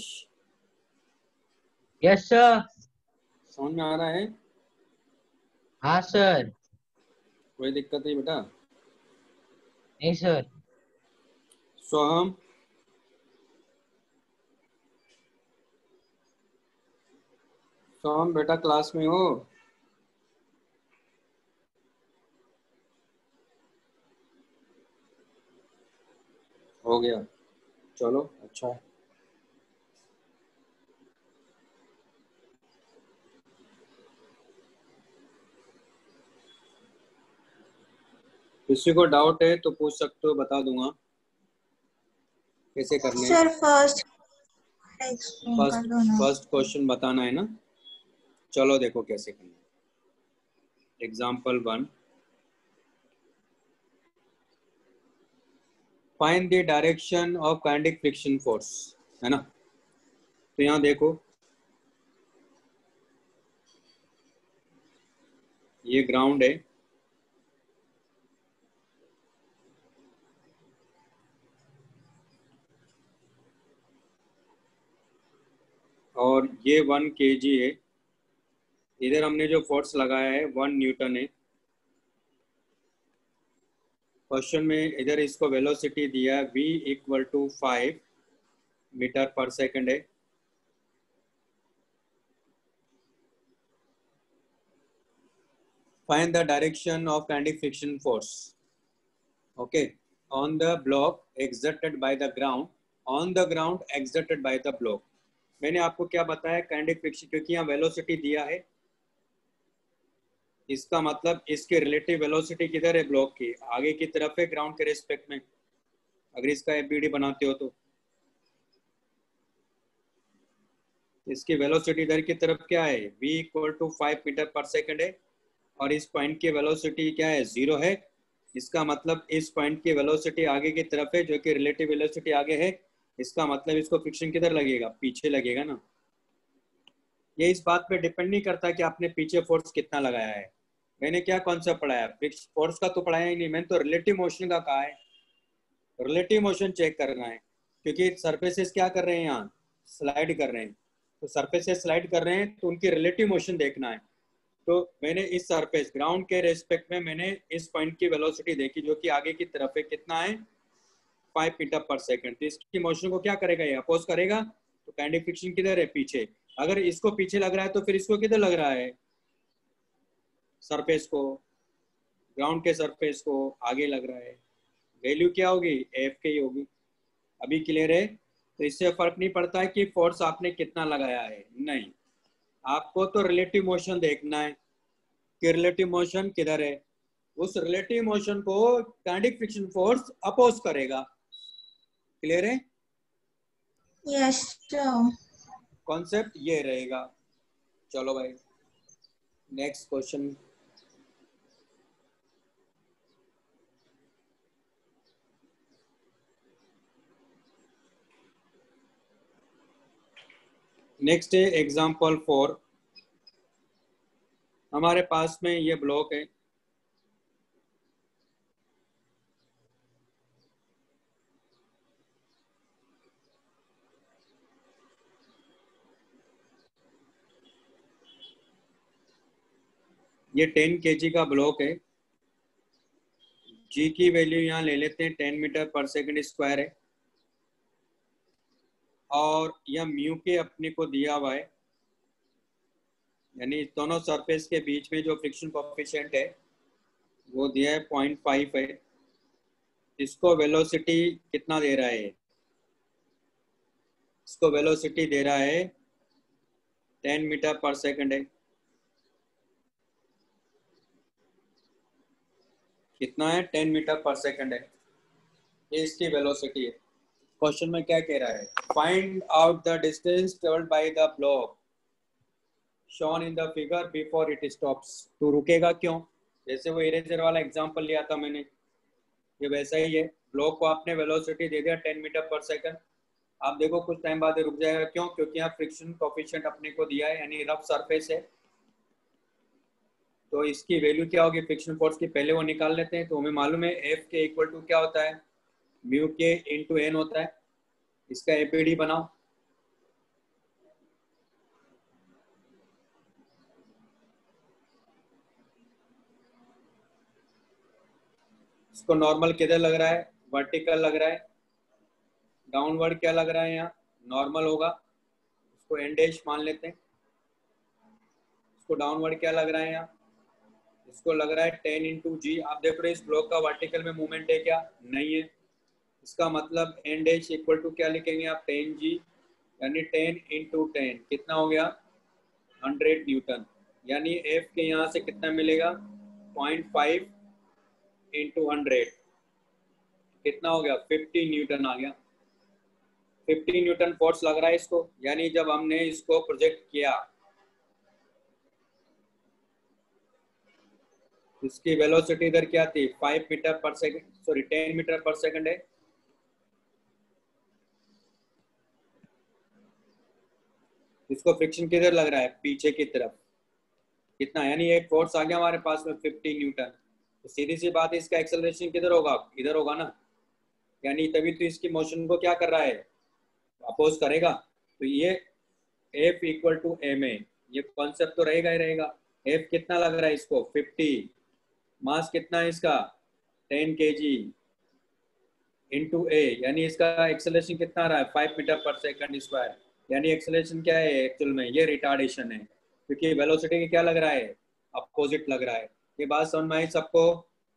yes sir. समझ में आ रहा है? हाँ सर। कोई दिक्कत नहीं बेटा? नहीं सर। सोहम, सोहम बेटा क्लास में हो? हो गया, चलो अच्छा है। किसी को डाउट है तो पूछ सकते हो, बता दूंगा कैसे करने हैं। सर फर्स्ट एक्सप्लेन कर फर्स्ट दो ना। फर्स्ट क्वेश्चन बताना है ना? चलो देखो कैसे करना है। Example one, find the direction of kinetic friction force, है ना? तो यहाँ देखो, ये ग्राउंड है, और ये वन केजी है। इधर हमने जो फोर्स लगाया है वन न्यूटन है। क्वेश्चन में इधर इसको वेलोसिटी दिया है v equal to five metre per second है। Find the direction of kinetic friction force, okay, on the block exerted by the ground, on the ground exerted by the block. मैंने आपको क्या बताया? काइनेटिक फ्रिक्शन, क्योंकि यहाँ velocity दिया है, इसका मतलब इसके रिलेटिव वेलोसिटी किधर है? ब्लॉक की आगे की तरफ है ग्राउंड के रिस्पेक्ट में, अगर इसका एफबीडी बनाते हो तो। इसकी वेलोसिटी इधर की तरफ क्या है? v equal to five metre per second है, और इस पॉइंट की वेलोसिटी क्या है? जीरो है। इसका मतलब इस पॉइंट की वेलोसिटी आगे की तरफ है, जो कि रिलेटिव वेलोसिटी आगे है। इसका मतलब इसको फ्रिक्शन किधर लगेगा? पीछे लगेगा ना। ये इस बात पे डिपेंड नहीं करता कि आपने पीछे फोर्स कितना लगाया है। मैंने क्या कॉन्सेप्ट पढ़ाया? फोर्स का तो पढ़ाया ही नहीं, मैंने तो रिलेटिव मोशन का कहा है। रिलेटिव मोशन चेक करना है, क्योंकि सरफेसेस क्या कर रहे हैं? यहाँ स्लाइड कर रहे हैं, तो सरफेसेस स्लाइड कर रहे हैं तो उनकी रिलेटिव मोशन देखना है। तो मैंने इस सरफेस ग्राउंड के रेस्पेक्ट में मैंने इस पॉइंट की वेलोसिटी देखी, जो कि आगे की तरफ है, कितना है? Five metre per second. तो इसकी मोशन को क्या करेगा? ये अपोज करेगा। तो काइनेटिक फ्रिक्शन किधर है? पीछे। अगर इसको पीछे लग रहा है तो फिर इसको किधर लग रहा है? सरफेस को, ग्राउंड के सरफेस को आगे लग रहा है। वैल्यू क्या होगी? एफ के ही होगी। अभी क्लियर है? तो इससे फर्क नहीं पड़ता है कि फोर्स आपने कितना लगाया है, नहीं, आपको तो रिलेटिव मोशन देखना है कि रिलेटिव मोशन किधर है। उस रिलेटिव मोशन को काइनेटिक फ्रिक्शन फोर्स अपोज करेगा। क्लियर है? Yes sir. कॉन्सेप्ट ये रहेगा। चलो भाई, नेक्स्ट क्वेश्चन। नेक्स्ट है एग्जाम्पल फोर। हमारे पास में ये ब्लॉक है, ये टेन केजी का ब्लॉक है। जी की वैल्यू यहाँ ले लेते हैं, ten metre per second square है, और यह म्यू के अपने को दिया हुआ है, यानी दोनों सरफेस के बीच में जो फ्रिक्शन कोएफिशिएंट है वो दिया है पॉइंट फाइव है। इसको वेलोसिटी कितना दे रहा है? इसको वेलोसिटी दे रहा है टेन मीटर पर सेकंड है। कितना है? टेन मीटर पर सेकंड है, ये इसकी वेलोसिटी है। क्वेश्चन में क्या कह रहा है? Find out the distance travelled by the block shown in the figure before it stops. तो रुकेगा क्यों? जैसे वो इरेजर वाला एग्जांपल लिया था मैंने, ये वैसा ही है। ब्लॉक को आपने वेलोसिटी दे दिया टेन मीटर पर सेकंड, आप देखो कुछ टाइम बाद रुक जाएगा। क्यों? क्योंकि यहाँ फ्रिक्शन कोएफिशिएंट अपने को दिया है, यानी रफ सरफेस है। तो इसकी वैल्यू क्या होगी फ्रिक्शन फोर्स की? पहले वो निकाल लेते हैं। तो हमें मालूम है एफ के इक्वल टू क्या होता है? म्यू के इंटू एन होता है। इसका एपीडी बनाओ। इसको नॉर्मल किधर लग रहा है? वर्टिकल लग रहा है। डाउनवर्ड क्या लग रहा है? यहाँ नॉर्मल होगा, इसको एन डैश मान लेते हैं। इसको डाउनवर्ड क्या लग रहा है? यहाँ इसको लग रहा है टेन इंटू जी। आप देख रहे हो इस ब्लॉक का वर्टिकल में मूवमेंट है क्या? नहीं है। इसका मतलब एन डैश इक्वल टू क्या लिखेंगे आप? टेन जी, यानी टेन इंटू टेन कितना हो गया? Hundred Newton. यानी एफ के यहाँ से कितना मिलेगा? पॉइंट फाइव इंटू हंड्रेड कितना हो गया? फिफ्टी न्यूटन आ गया। फिफ्टी न्यूटन फोर्स लग रहा है इसको। यानी जब हमने इसको प्रोजेक्ट किया, इसकी वेलोसिटी इधर क्या थी? Five metre per second, sorry ten metre per second है। इसको फ्रिक्शन किधर लग रहा है? पीछे की तरफ। कितना? यानी एक फोर्स आ गया हमारे पास में फिफ्टी न्यूटन। तो सीधी सी बात है, इसका एक्सेलरेशन किधर होगा? इधर होगा ना। यानी तभी तो इसकी मोशन को क्या कर रहा है? अपोज करेगा। तो ये F equal to M A, ये कॉन्सेप्ट तो रहेगा ही रहेगा। एफ कितना लग रहा है इसको? फिफ्टी। मास कितना है इसका? टेन के जी इंटू ए, यानी इसका एक्सेलरेशन कितना आ रहा है? Five metre per second square. यानी एक्सेलरेशन क्या है एक्चुअल में? ये रिटार्डेशन है, क्योंकि वेलोसिटी की क्या लग रहा है? अपोजिट लग रहा है। ये बात समझ में आई सबको?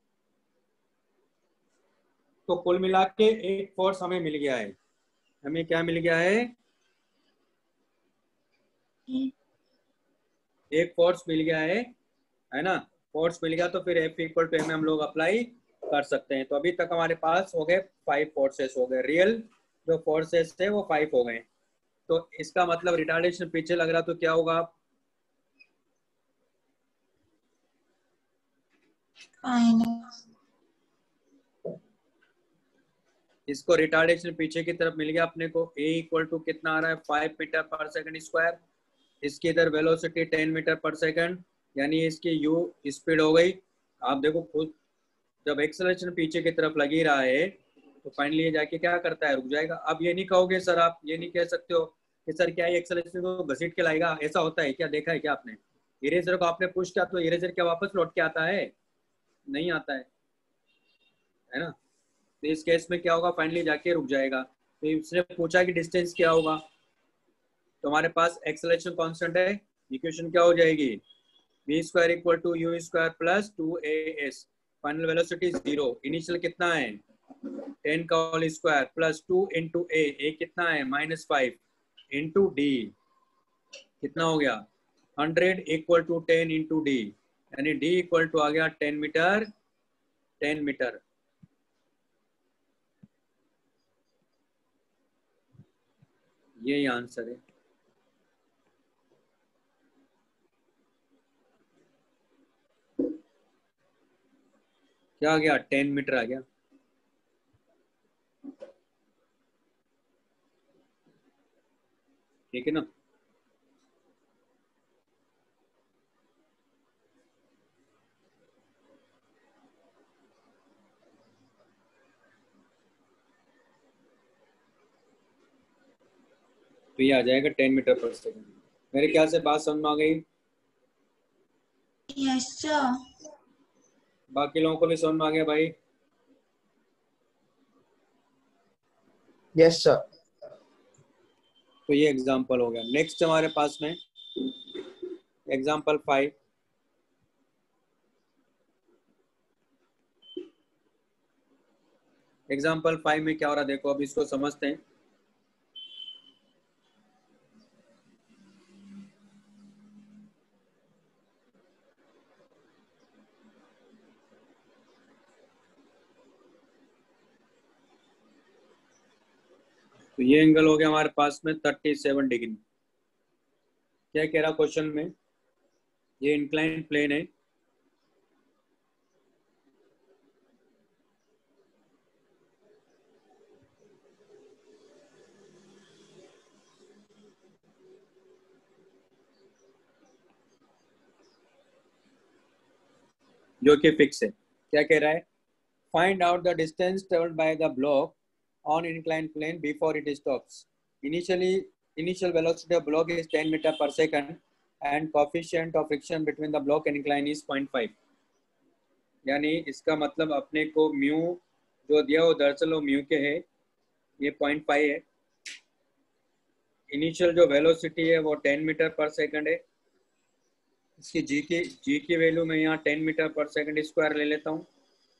तो कुल मिला के एक फोर्स हमें मिल गया है। हमें क्या मिल गया है? एक फोर्स मिल गया है, है ना? फोर्स मिल गया तो फिर एफ इक्वल टू एम हम लोग अप्लाई कर सकते हैं। तो अभी तक हमारे पास हो गए फाइव फोर्सेस हो गए, रियल जो फोर्सेस थे वो फाइव हो गए। तो इसका मतलब रिटार्डेशन पीछे लग रहा तो क्या होगा? इसको रिटार्डेशन पीछे की तरफ मिल गया अपने को। ए इक्वल टू कितना आ रहा है? Five metre per second square. इसकी इधर velocity ten metre per second, यानी इसकी यू स्पीड हो गई। आप देखो खुद, जब एक्सेलरेशन पीछे की तरफ लगी रहा है तो फाइनली ये जाके क्या करता है? रुक जाएगा। अब ये नहीं कहोगे सर, आप ये नहीं कह सकते हो कि सर क्या ये एक्सेलरेशन को घसीट के लाएगा? ऐसा होता है क्या? देखा है क्या आपने? इरेजर को आपने पुश किया तो इरेजर क्या वापस लौट के आता है? नहीं आता है, है ना? तो इस केस में क्या होगा? फाइनली जाके रुक जाएगा। तो इसने पूछा कि डिस्टेंस क्या होगा, तो हमारे पास एक्सेलरेशन कांस्टेंट है। इक्वेशन क्या हो जाएगी? v square equal to you square plus two A S. Final velocity zero. Initial कितना है? टेन का whole square plus two into A, A कितना है? माइनस फाइव इंटू डी कितना हो गया? Hundred equal to ten into D, यानी D equal to आ गया टेन मीटर। टेन मीटर यही आंसर है। क्या आ गया? टेन मीटर आ गया। ठीक है ना? तो ये आ जाएगा टेन मीटर पर सेकेंड। मेरे ख्याल से बात समझ में आ गई। Yes sir. बाकी लोगों को भी समझ में आ गया भाई? Yes sir. तो ये एग्जाम्पल हो गया। नेक्स्ट हमारे पास में एग्जाम्पल फाइव। एग्जाम्पल फाइव में क्या हो रहा है देखो, अब इसको समझते हैं। तो ये एंगल हो गया हमारे पास में थर्टी सेवन डिग्री। क्या कह रहा क्वेश्चन में, ये इंक्लाइन प्लेन है, जो कि फिक्स है। क्या कह रहा है, find out the distance travelled by the block on incline plane before it stops. Initially initial velocity of block is ten meter per second and coefficient of friction between the block and incline is zero point five। यानी इसका मतलब अपने को mu जो दिया वो दरअसल वो म्यू के है, ये zero point five है। इनिशियल जो वेलोसिटी है वो टेन मीटर पर सेकंड है। इसकी जी की जी की वैल्यू मैं यहाँ ten metre per second square ले लेता हूँ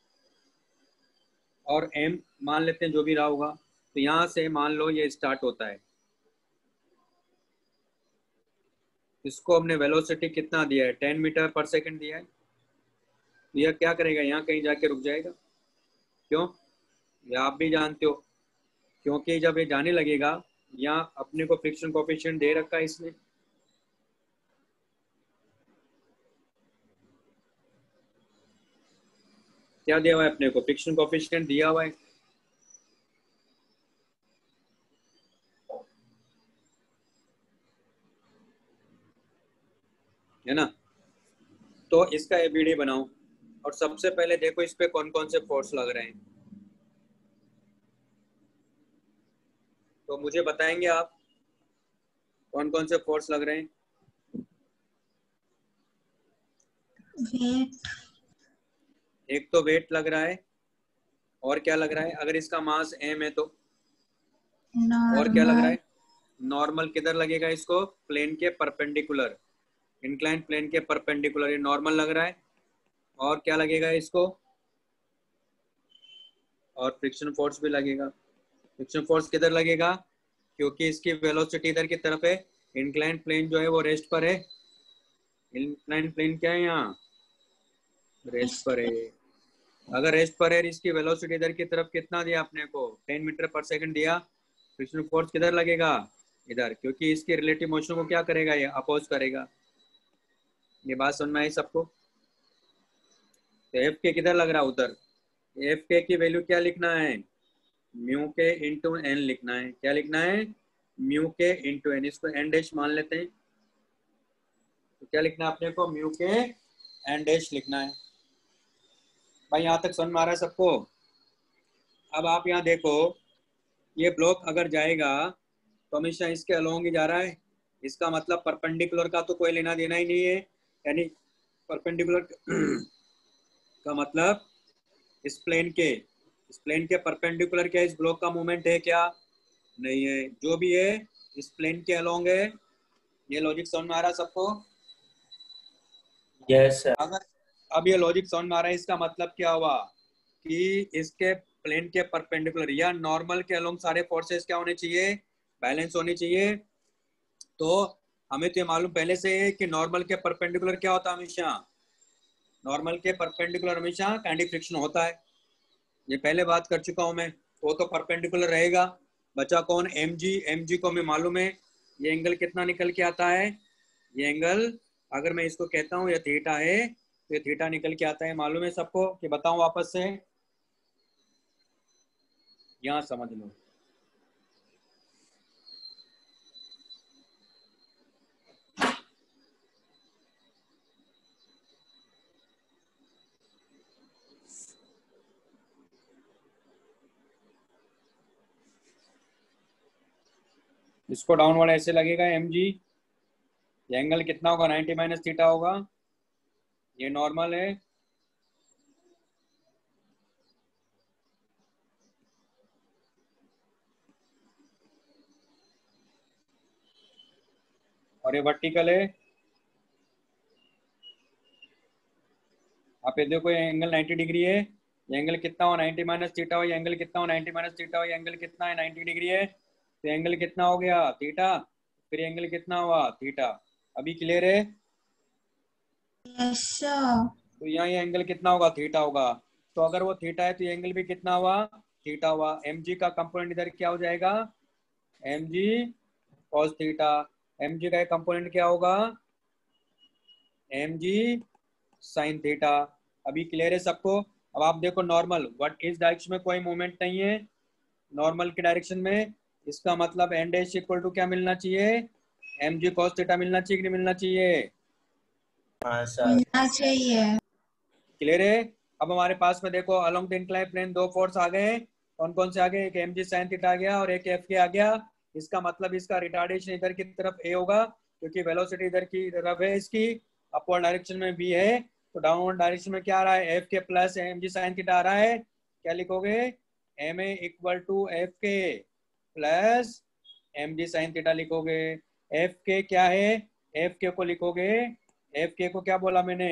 और एम मान लेते हैं जो भी रहा होगा। तो यहाँ से मान लो ये स्टार्ट होता है, इसको हमने वेलोसिटी कितना दिया है, टेन मीटर पर सेकंड दिया है। तो यह क्या करेगा, यहाँ कहीं जाके रुक जाएगा। क्यों, ये आप भी जानते हो, क्योंकि जब ये जाने लगेगा, यहाँ अपने को फ्रिक्शन कोएफिशिएंट दे रखा है इसने, क्या दिया हुआ है अपने को, फ्रिक्शन कोएफिशिएंट दिया हुआ है। है ना। तो इसका एबीडी बनाओ और सबसे पहले देखो इस पे कौन कौन से फोर्स लग रहे हैं। तो मुझे बताएंगे आप कौन कौन से फोर्स लग रहे हैं। वेट। एक तो वेट लग रहा है, और क्या लग रहा है, अगर इसका मास एम है तो और क्या लग रहा है, नॉर्मल किधर लगेगा इसको, प्लेन के परपेंडिकुलर, इंक्लाइन प्लेन के परपेंडिकुलर, ये नॉर्मल लग रहा है। और क्या लगेगा इसको, और फ्रिक्शन फोर्स भी लगेगा। फ्रिक्शन फोर्स किधर लगेगा, क्योंकि इसकी वेलोसिटी इधर की तरफ है, इंक्लाइन प्लेन जो है वो रेस्ट पर है। इंक्लाइन प्लेन क्या है, यहाँ रेस्ट पर है। अगर रेस्ट पर है, इसकी वेलोसिटी इधर की तरफ कितना दिया अपने को, टेन मीटर पर सेकंड दिया। फ्रिक्शन फोर्स किधर लगेगा, इधर, क्योंकि इसकी रिलेटिव मोशन को क्या करेगा, ये अपोज करेगा। ये बात समझ में आई सबको। तो एफ के किधर लग रहा है, उधर। एफ के की वैल्यू क्या लिखना है, म्यू के इंटू एन लिखना है। क्या लिखना है, म्यू के इंटू एन, इसको एन डैश मान लेते हैं। तो क्या लिखना है अपने को, म्यू के एन डैश लिखना है। भाई यहाँ तक समझ में आ रहा है सबको। अब आप यहाँ देखो, ये ब्लॉक अगर जाएगा तो हमेशा इसके अलोंग ही जा रहा है। इसका मतलब परपेंडिकुलर का तो कोई लेना देना ही नहीं है। यानी परपेंडिकुलर का मतलब इस प्लेन के इस प्लेन के परपेंडिकुलर क्या इस ब्लॉक का मूवमेंट है, क्या नहीं है। जो भी है इस प्लेन के अलोंग है। ये लॉजिक समझ में आ रहा है सबको। Yes sir. अगर अब ये लॉजिक समझ में आ रहा है, इसका मतलब क्या हुआ कि इसके प्लेन के परपेंडिकुलर या नॉर्मल के अलोंग सारे फोर्सेस क्या होने चाहिए, बैलेंस होने चाहिए। तो हमें तो ये मालूम पहले से है कि नॉर्मल के परपेंडिकुलर क्या होता है, हमेशा नॉर्मल के परपेंडिकुलर हमेशा काइनेटिक फ्रिक्शन होता है। ये पहले बात कर चुका हूं मैं। वो तो परपेंडिकुलर रहेगा। बचा कौन, एम जी। एम जी को हमें मालूम है ये एंगल कितना निकल के आता है। ये एंगल अगर मैं इसको कहता हूँ ये थीटा है, तो ये थीटा निकल के आता है। मालूम है सबको कि बताऊं वापस से, यहाँ समझ लो। इसको डाउनवर्ड ऐसे लगेगा एम जी, ये एंगल कितना होगा, नाइन्टी माइनस थीटा होगा, ये नॉर्मल है, और ये वर्टिकल है। आप ये देखो ये एंगल नाइन्टी डिग्री है, ये एंगल कितना हो, नाइन्टी माइनस थीटा हो, ये एंगल कितना हो, नाइन्टी माइनस थीटा हो, ये एंगल कितना है, नाइन्टी डिग्री है, तो एंगल कितना हो गया, थीटा, फिर एंगल कितना हुआ, थीटा। अभी क्लियर है? Yes sir. तो यहाँ ये एंगल कितना होगा, थीटा होगा। तो अगर वो थीटा है तो ये एंगल भी कितना हुआ, थीटा हुआ। एम जी का कंपोनेंट इधर क्या हो जाएगा, M G cos theta. M G का कंपोनेंट क्या होगा, एम जी साइन थीटा। अभी क्लियर है सबको? अब आप देखो नॉर्मल, व्हाट इस डायरेक्शन में कोई मूवमेंट नहीं है, नॉर्मल की डायरेक्शन में, इसका मतलब एन डैश इक्वल टू क्या मिलना चाहिए, एम जी कॉस थीटा मिलना चाहिए कि नहीं मिलना चाहिए? हाँ सर। मिलना चाहिए। क्लियर है? अब हमारे पास में देखो अलोंग द इंक्लाइन प्लेन दो फोर्स आ गए, कौन कौन से आ गए, एक एम जी साइन थीटा आ गया और एक एफ के आ गया। इसका मतलब इसका रिटार्डेशन इधर की तरफ ए होगा, क्योंकि वेलोसिटी इधर की तरफ है इसकी, अपवर्ड डायरेक्शन में बी है, तो डाउनवर्ड डायरेक्शन में क्या आ रहा है, F K plus M G sine theta आ रहा है। क्या लिखोगे, M A equal to F K plus M G sine theta लिखोगे। एफ के क्या है, एफ के को लिखोगे, एफ के को क्या बोला मैंने,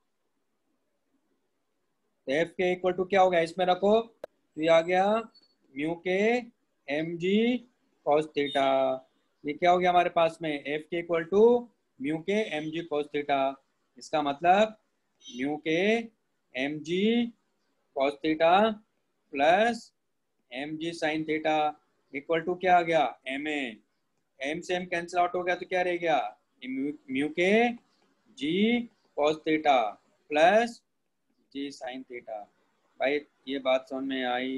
एफ के इक्वल टू क्या हो गया, इसमें रखो, तो ये आ गया mu K M G cos theta. ये क्या हो गया हमारे पास में, एफ के equal to mu K M G cos theta. इसका मतलब mu K M G cos theta plus M G sine theta equal to क्या आ गया, एम ए, एम से एम कैंसिल आउट हो गया तो क्या रह गया, mu K G cos theta plus G sine theta. भाई ये बात समझ में आई?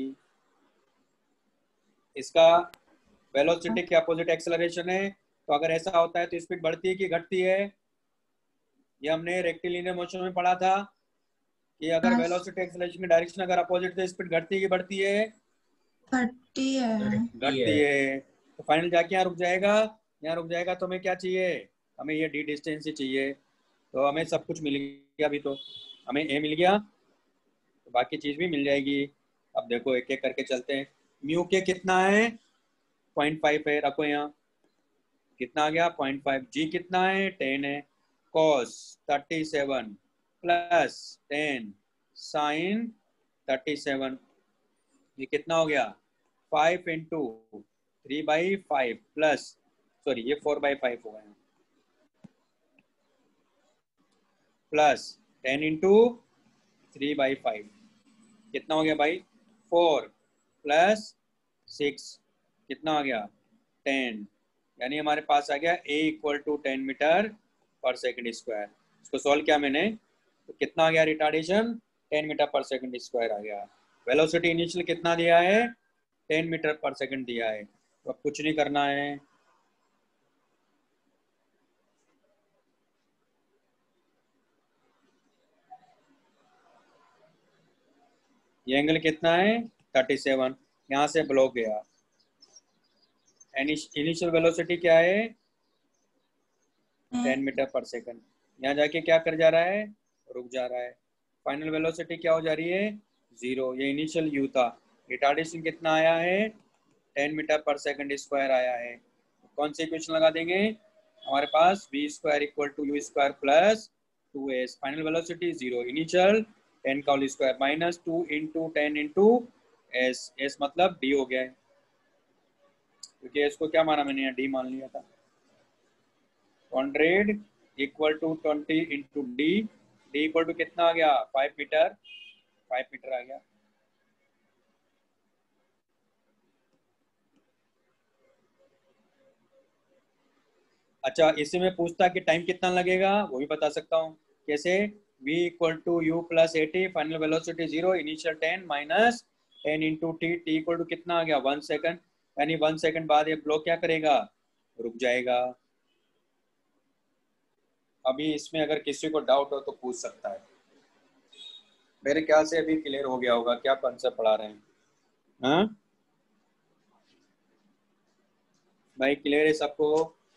इसका वेलोसिटी के अपोजिट एक्सेलरेशन है, तो अगर ऐसा होता है तो स्पीड बढ़ती है कि घटती है? ये हमने रेक्टिलिनियर मोशन में पढ़ा था कि अगर वेलोसिटी एक्सेलरेशन की डायरेक्शन अगर अपोजिट तो स्पीड घटती है कि बढ़ती है, घटती है। घटती है। तो फाइनल जाके यहाँ रुक जाएगा, यहाँ रुक जाएगा तो हमें क्या चाहिए, हमें ये डी डिस्टेंस ही चाहिए। तो हमें सब कुछ मिल गया, अभी तो हमें ए मिल गया, तो बाकी चीज भी मिल जाएगी। अब देखो एक एक करके चलते हैं। म्यू के कितना है, पॉइंट फाइव है, रखो यहाँ, कितना आ गया, पॉइंट फाइव। जी कितना है, टेन है, cos thirty seven plus ten sine thirty seven, ये कितना हो गया, five into three by five plus, sorry ये फोर बाई फाइव हो गया, plus ten into three by five, कितना हो गया भाई, फोर प्लस सिक्स, कितना आ गया, टेन। यानी हमारे पास आ गया A equal to ten metre per second square. इसको सॉल्व किया मैंने, तो कितना आ गया retardation, ten metre per second square आ गया। वेलोसिटी इनिशियल कितना दिया है, टेन मीटर पर सेकंड दिया है, तो अब कुछ नहीं करना है। ये एंगल कितना है, थर्टी सेवन, यहाँ से ब्लॉक गया। इनिशियल वेलोसिटी क्या है, टेन मीटर पर सेकंड, यहाँ जाके क्या कर जा रहा है, रुक जा रहा है। फाइनल वेलोसिटी क्या हो जा रही है, जीरो। ये इनिशियल यू था। रिटार्डेशन कितना आया है, ten metre per second square आया है। तो कौन से इक्वेशन लगा देंगे, हमारे पास V square equal to you square plus two S. Final velocity zero, initial ten का whole square minus two into ten into S, S मतलब डी हो गया है, क्योंकि एस को क्या माना मैंने यहाँ, डी मान लिया था। Hundred equal to twenty into D, D equal to कितना आ गया, फाइव मीटर, फाइव मीटर आ गया। अच्छा इसी में पूछता कि टाइम कितना लगेगा, वो भी बता सकता हूँ। कैसे, v equal to U plus A T, final velocity zero, initial ten minus ten into T, T equal to कितना आ गया, वन सेकंड। यानी वन सेकंड बाद ये ब्लॉक क्या करेगा, रुक जाएगा। अभी इसमें अगर किसी को डाउट हो तो पूछ सकता है। मेरे ख्याल से अभी क्लियर हो गया होगा क्या कॉन्सेप्ट पढ़ा रहे हैं, हाँ? भाई क्लियर है सबको?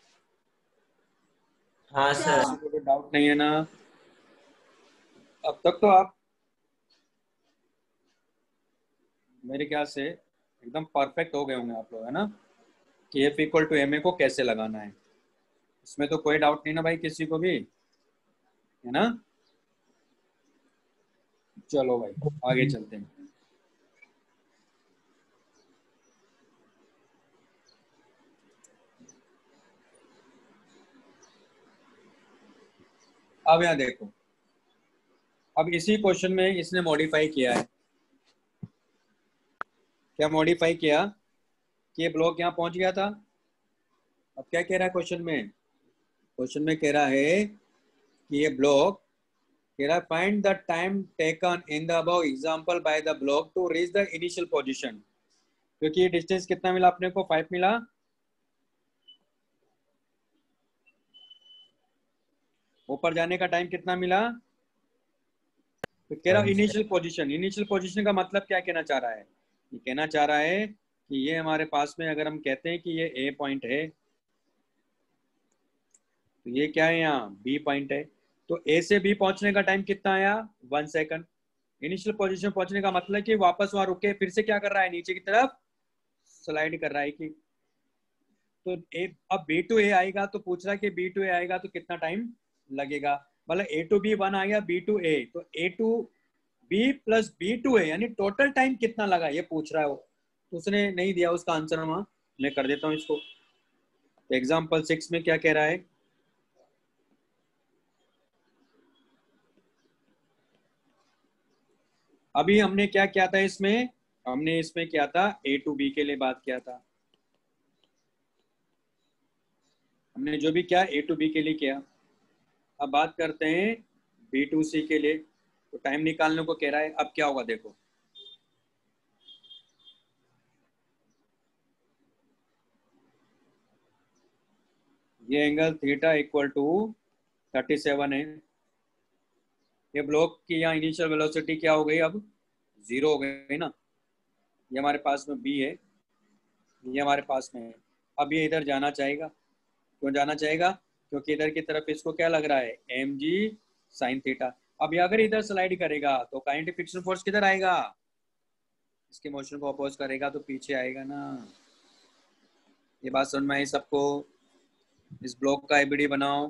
हाँ सर। किसी को डाउट नहीं है ना? अब तक तो आप मेरे ख्याल से एकदम परफेक्ट हो गए होंगे आप लोग, है ना, कि F equal to M A को कैसे लगाना है। इसमें तो कोई डाउट नहीं ना भाई किसी को भी, है ना? चलो भाई आगे चलते हैं। अब यहाँ देखो, अब इसी क्वेश्चन में इसने मॉडिफाई किया है। क्या मॉडिफाई किया कि ये ब्लॉक यहाँ पहुंच गया था। अब क्या कह रहा है क्वेश्चन में? क्वेश्चन में कह रहा है कि ये ब्लॉक कह रहा है find the time taken in the above example by the block to reach the initial position. क्योंकि ये डिस्टेंस कितना मिला अपने को? फाइव मिला। ऊपर जाने का टाइम कितना मिला? तो कह रहा इनिशियल पोजीशन। इनिशियल पोजीशन का मतलब क्या कहना चाह रहा है? ये कहना चाह रहा है कि ये हमारे पास में अगर हम कहते हैं कि ये ए पॉइंट है, तो ये क्या है? यहाँ बी पॉइंट है। तो ए से बी पहुंचने का टाइम कितना आया? One second. इनिशियल पोजीशन पहुंचने का मतलब कि वापस वहां रुके, फिर से क्या कर रहा है? नीचे की तरफ स्लाइड कर रहा है। कि तो ए, अब बी टू ए आएगा तो पूछ रहा है कि बी टू ए आएगा तो कितना टाइम लगेगा। मतलब ए टू बी वन आ गया, बी टू ए, तो A to B plus B to A यानी टोटल टाइम कितना लगा ये पूछ रहा है वो। तो उसने नहीं दिया उसका आंसर, वहां मैं कर देता हूँ इसको। तो एग्जाम्पल सिक्स में क्या कह रहा है? अभी हमने क्या किया था इसमें? हमने इसमें किया था ए टू बी के लिए बात किया था। हमने जो भी किया ए टू बी के लिए किया। अब बात करते हैं बी टू सी के लिए। तो टाइम निकालने को कह रहा है। अब क्या होगा देखो, ये angle theta equal to thirty seven है। ये ब्लॉक की यहाँ इनिशियल वेलोसिटी क्या हो गई? अब जीरो हो गई ना। ये हमारे पास में बी है, ये हमारे पास में है। अब ये इधर जाना चाहेगा। क्यों जाना चाहेगा? क्योंकि इधर की तरफ इसको क्या लग रहा है? M G sine theta. अब ये अगर इधर स्लाइड करेगा तो काइनेटिक फ्रिक्शन फोर्स किधर आएगा? इसके मोशन को अपोज करेगा तो पीछे आएगा ना। ये बात समझ में आई सबको? इस ब्लॉक का एबीडी बनाओ,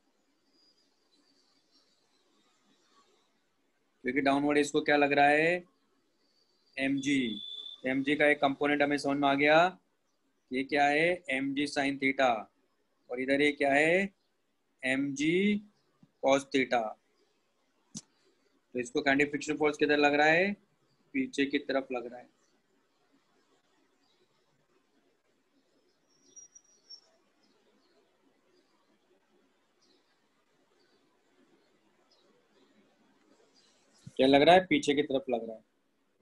क्योंकि डाउनवर्ड इसको क्या लग रहा है? एम जी। एम जी का एक कंपोनेंट हमें समझ में आ गया। ये क्या है? M G sine theta. और इधर ये क्या है? M G cos theta. तो इसको काइनेटिक फ्रिक्शन फोर्स किधर लग रहा है? पीछे की तरफ लग रहा है। क्या लग रहा है? पीछे की तरफ लग रहा है।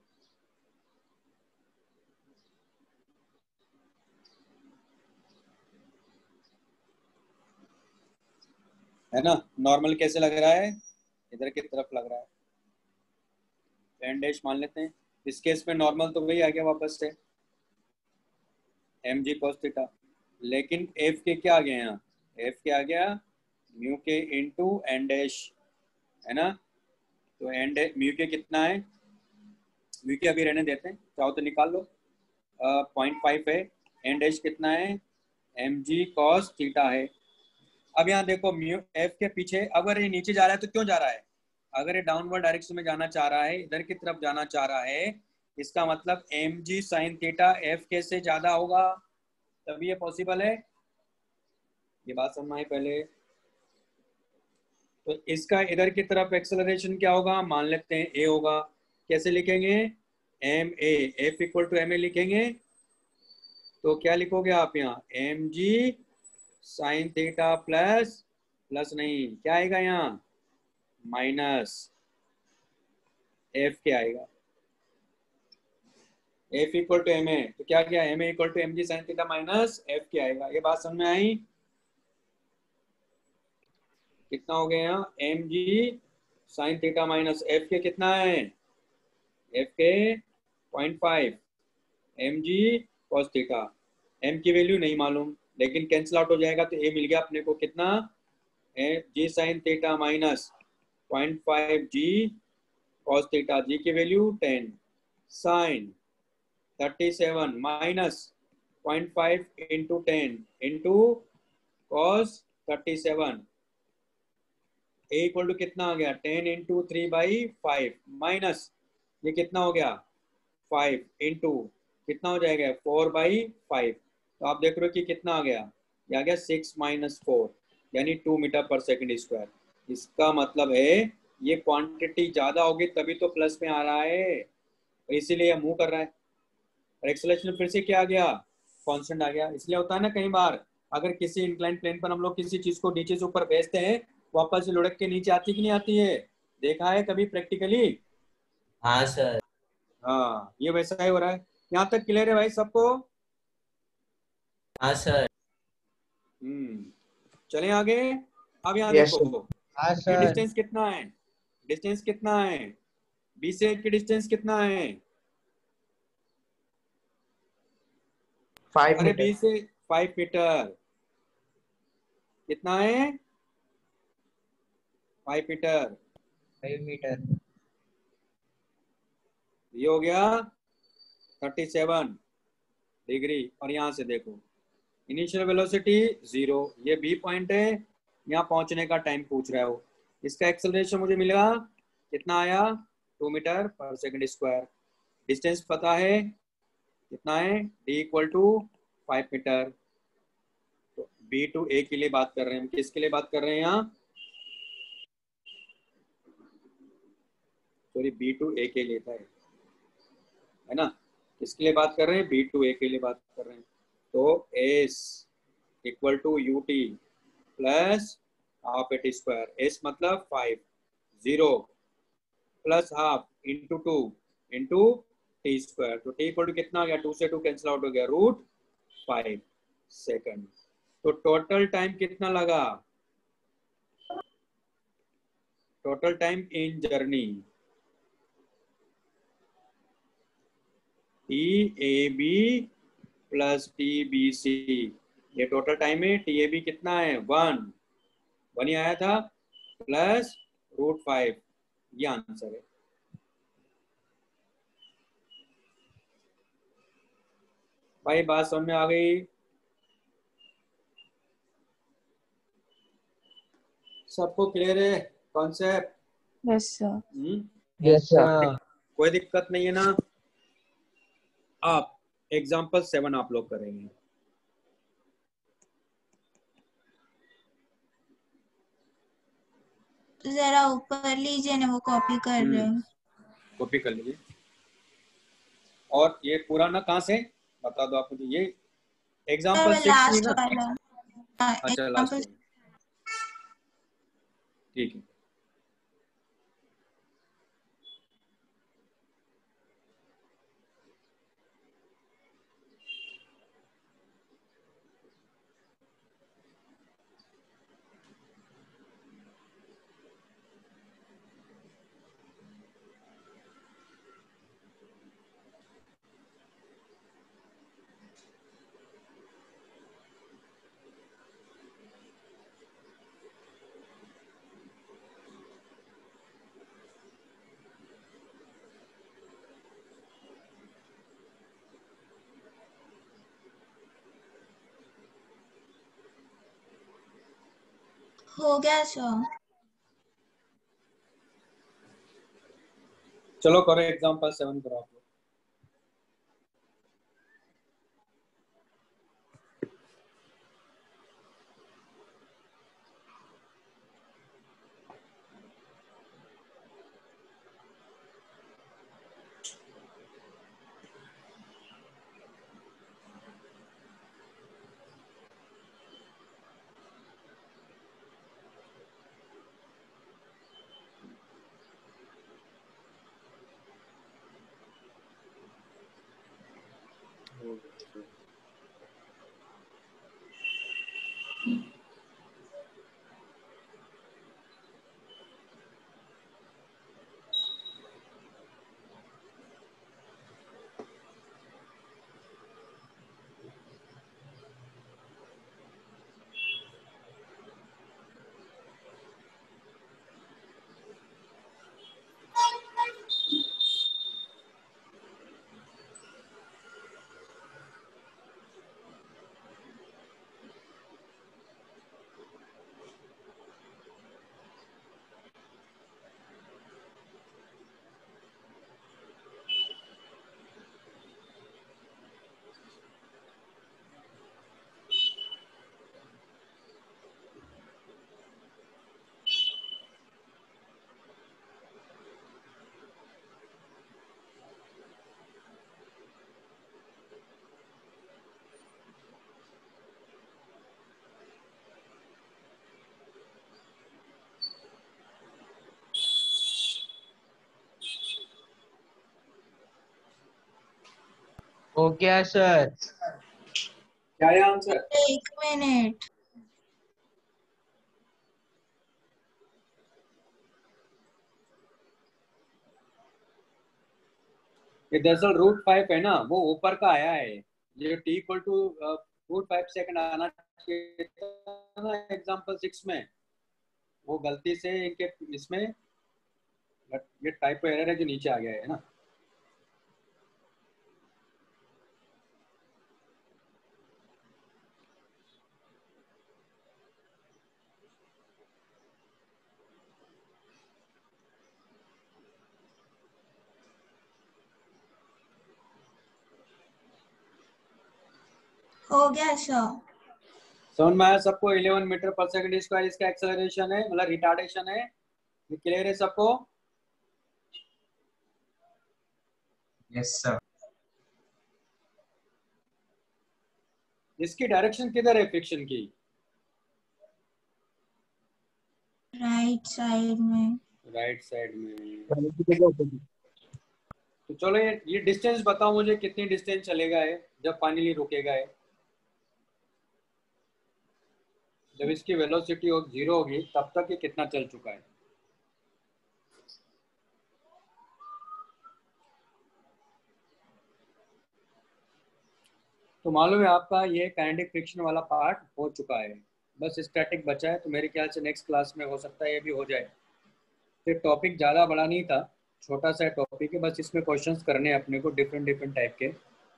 है ना? नॉर्मल कैसे लग रहा है? इधर की तरफ लग रहा है। एन डैश मान लेते हैं। इस केस में नॉर्मल तो वही आ गया वापस से, एम जी कॉस थीटा। लेकिन एफ के क्या आ गया यहाँ? एफ के आ गया म्यू के इंटू एन डैश, है ना? तो एन डैश म्यू के कितना है? म्यू के अभी रहने देते हैं, चाहो तो निकाल लो। पॉइंट फाइव है। एन डैश कितना है? एम जी कॉस थीटा है। अब यहाँ देखो म्यू एफ के पीछे अगर ये नीचे जा रहा है तो क्यों जा रहा है? अगर ये डाउनवर्ड डायरेक्शन में जाना चाह रहा है, इधर की तरफ जाना चाह रहा है, इसका मतलब M G sine theta F K से ज्यादा होगा, तभी ये पॉसिबल है। ये बात समझ में आई पहले? तो इसका इधर की तरफ एक्सेलरेशन क्या होगा? मान लेते हैं ए होगा। कैसे लिखेंगे? M A, F equal to M A लिखेंगे। तो क्या लिखोगे आप यहाँ? M G sine theta plus plus नहीं, क्या आएगा यहाँ? माइनस एफ के आएगा। F equal to M A, तो क्या किया? M A equal to M G sine theta minus F K आएगा। ये बात समझ में आई? कितना हो गया यहाँ? M G sine theta minus F K कितना है? F K point five, M G cos theta. M की वैल्यू नहीं मालूम, लेकिन कैंसिल आउट हो जाएगा तो ए मिल गया अपने को कितना, G sine theta minus point five G cos theta, G की value ten, sine thirty seven minus point five into ten into cos thirty seven, A equal to कितना आ गया, ten into three by five minus ये कितना हो गया, five into कितना हो जाएगा, फोर बाई फाइव। तो आप देख रहे हो कि कितना आ गया, ये आ गया सिक्स माइनस फोर, यानी two metre per second square. इसका मतलब है ये क्वांटिटी ज्यादा होगी तभी तो प्लस में आ रहा है, तो इसीलिए मूव कर रहा है। और एक्सेलरेशन फिर से क्या आ गया, कांस्टेंट आ गया। इसलिए होता है ना कई बार अगर किसी इंक्लाइन प्लेन पर हम लोग किसी चीज को नीचे से ऊपर भेजते हैं, वापस से लुढ़क के नीचे आती कि नहीं आती है, देखा है कभी प्रैक्टिकली? हाँ सर। हाँ, ये वैसा ही हो रहा है। यहाँ तक क्लियर है भाई सबको? हाँ सर। हम्म, चलें आगे। अब यहाँ यस देखो सर। हाँ ये सर। डिस्टेंस कितना है, डिस्टेंस कितना है, बी से की डिस्टेंस कितना है, फाइव अरे बी मीटर। से फाइव मीटर, कितना है, फाइव मीटर। Five metre. ये हो गया थर्टी सेवन डिग्री। और यहाँ से देखो इनिशियल वेलोसिटी जीरो, ये बी पॉइंट है, यहाँ पहुंचने का टाइम पूछ रहा हो। इसका एक्सेलरेशन मुझे मिलेगा कितना आया, two metre per second square. Distance पता है कितना है, D equal to five metre. तो बी टू ए के लिए बात कर रहे हैं हम, किसके लिए बात कर रहे हैं यहाँ, सॉरी बी टू ए के लिए था है ना, किसके लिए बात कर रहे हैं, बी टू ए के लिए बात कर रहे हैं। तो S equal to U T plus half A T square, S मतलब five, zero plus half into two into T square. तो टी इक्वल टू कितना आ गया, टू से टू कैंसिल आउट हो गया, रूट फाइव सेकंड। तो टोटल टाइम कितना लगा, total time in journey T A B plus T B C, ये टोटल टाइम है। टी ए बी कितना है, वन, वन ही आया था, प्लस रूट फाइव, ये आंसर है। भाई बात समझ में आ गई सबको, क्लियर है concept? Yes sir. Yes sir. कोई दिक्कत नहीं है ना? आप एग्जाम्पल सेवन आप लोग करेंगे। जरा ऊपर लीजिए ना, वो कॉपी कर रहे हैं। कॉपी कर लीजिए। और ये पूरा ना कहाँ से बता दो आप मुझे, ये एग्जाम्पल सर सिक्स ही लास्ट ना? वाला। हाँ, अच्छा लास्ट एग्जाम्पल। में, ठीक है। हो गया सर। चलो करो एग्जाम्पल सेवन करो आप लोग। हो गया सर। क्या है आंसर? एक मिनट। ये दरअसल रूट फाइव है ना, वो ऊपर का आया है। ये T equal to root five second आना चाहिए था ना एग्जाम्पल सिक्स में, वो गलती से इनके इसमें ये टाइपो एरर है जो नीचे आ गया है ना। हो गया सर। समझ में आया सबको? Eleven metre per second square इसका एक्सेलरेशन है, मतलब रिटार्डेशन है। ये क्लियर है सबको? Yes sir. इसकी डायरेक्शन किधर है फ्रिक्शन की? राइट साइड में। राइट साइड में। तो चलो ये ये डिस्टेंस बताओ मुझे, कितनी डिस्टेंस चलेगा है जब फाइनली रुकेगा है? जब इसकी वेलोसिटी जीरो होगी तब तक ये कितना चल चुका है? तो मालूम है आपका ये काइनेटिक फ्रिक्शन वाला पार्ट हो चुका है, बस स्टैटिक बचा है। तो मेरे ख्याल से नेक्स्ट क्लास में हो सकता है ये भी हो जाए। फिर टॉपिक ज़्यादा बड़ा नहीं था, छोटा सा टॉपिक है, बस इसमें क्वेश्चंस करने हैं अपने को डिफरेंट डिफरेंट टाइप के।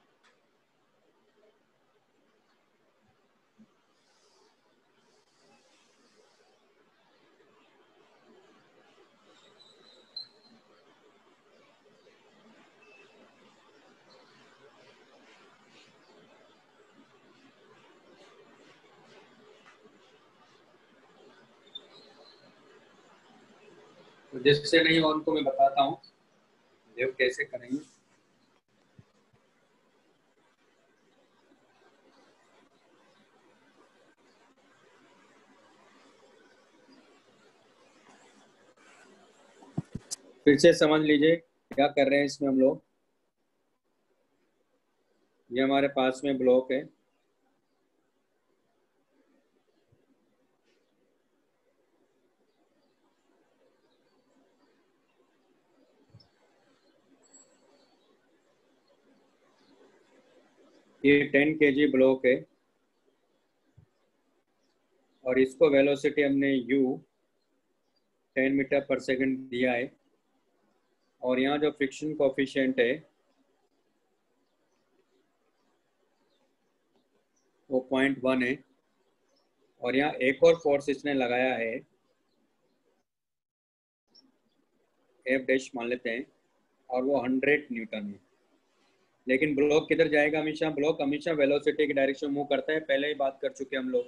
तो जिससे नहीं हो उनको मैं बताता हूँ देव कैसे करेंगे। फिर से समझ लीजिए क्या कर रहे हैं इसमें हम लोग। ये हमारे पास में ब्लॉक है, ये टेन केजी ब्लॉक है और इसको वेलोसिटी हमने u ten metre per second दिया है। और यहाँ जो फ्रिक्शन कोफिशिएंट है वो पॉइंट वन है। और यहाँ एक और फोर्स इसने लगाया है, एफ डैश मान लेते हैं, और वो हंड्रेड न्यूटन है। लेकिन ब्लॉक किधर जाएगा? हमेशा ब्लॉक हमेशा वेलोसिटी की डायरेक्शन मूव करता है, पहले ही बात कर चुके हम लोग।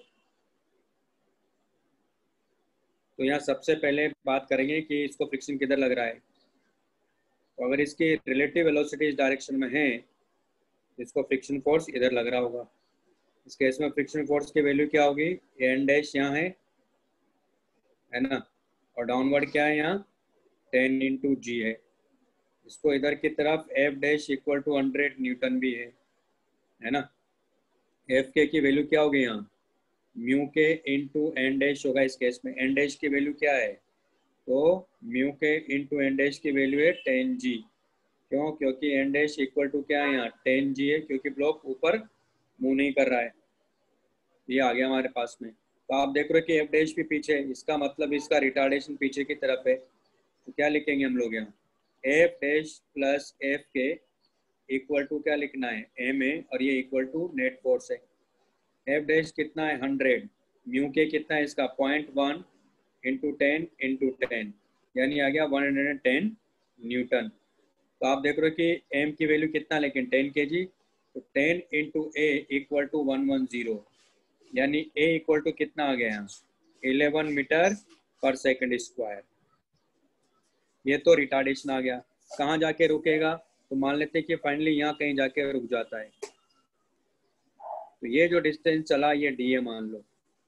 तो यहाँ सबसे पहले बात करेंगे कि इसको फ्रिक्शन किधर लग रहा है। तो अगर इसकी रिलेटिव वेलोसिटी इस डायरेक्शन में है, इसको फ्रिक्शन फोर्स इधर लग रहा होगा। इस केस में फ्रिक्शन फोर्स की वैल्यू क्या होगी? एन डैश यहाँ है है ना, और डाउनवर्ड क्या है यहाँ? टेन इंटू जी है। इसको इधर की तरफ F dash equal to hundred newton भी है है ना। एफ के की वैल्यू क्या होगी यहाँ? म्यू के इंटू एन डैश होगा। इस केस में एन डैश की वैल्यू क्या है? तो म्यू के इंटू एन डैश की वैल्यू है टेन जी। क्यों? क्योंकि एन डैश इक्वल टू क्या है यहाँ? टेन जी है, क्योंकि ब्लॉक ऊपर मूव नहीं कर रहा है। ये आ गया हमारे पास में। तो आप देख रहे हो कि एफ डैश भी पीछे है, इसका मतलब इसका रिटार्डेशन पीछे की तरफ है। तो क्या लिखेंगे हम लोग यहाँ? एफ डैश प्लस एफ के इक्वल टू क्या लिखना है? एम है, और ये इक्वल टू नेट फोर्स है। एफ डैश कितना है? हंड्रेड। म्यू के कितना है इसका? Point one into ten into ten, यानी आ गया one hundred and ten newton. तो आप देख रहे हो कि एम की वैल्यू कितना, लेकिन टेन के जी। तो ten into a equal to one one zero, यानी ए इक्वल टू कितना आ गया यहाँ? Eleven metre per second square. ये तो रिटार्डेशन आ गया। कहाँ जाके रुकेगा? तो मान लेते हैं कि फाइनली यहाँ कहीं जाके रुक जाता है। तो ये जो डिस्टेंस चला ये डी ए मान लो।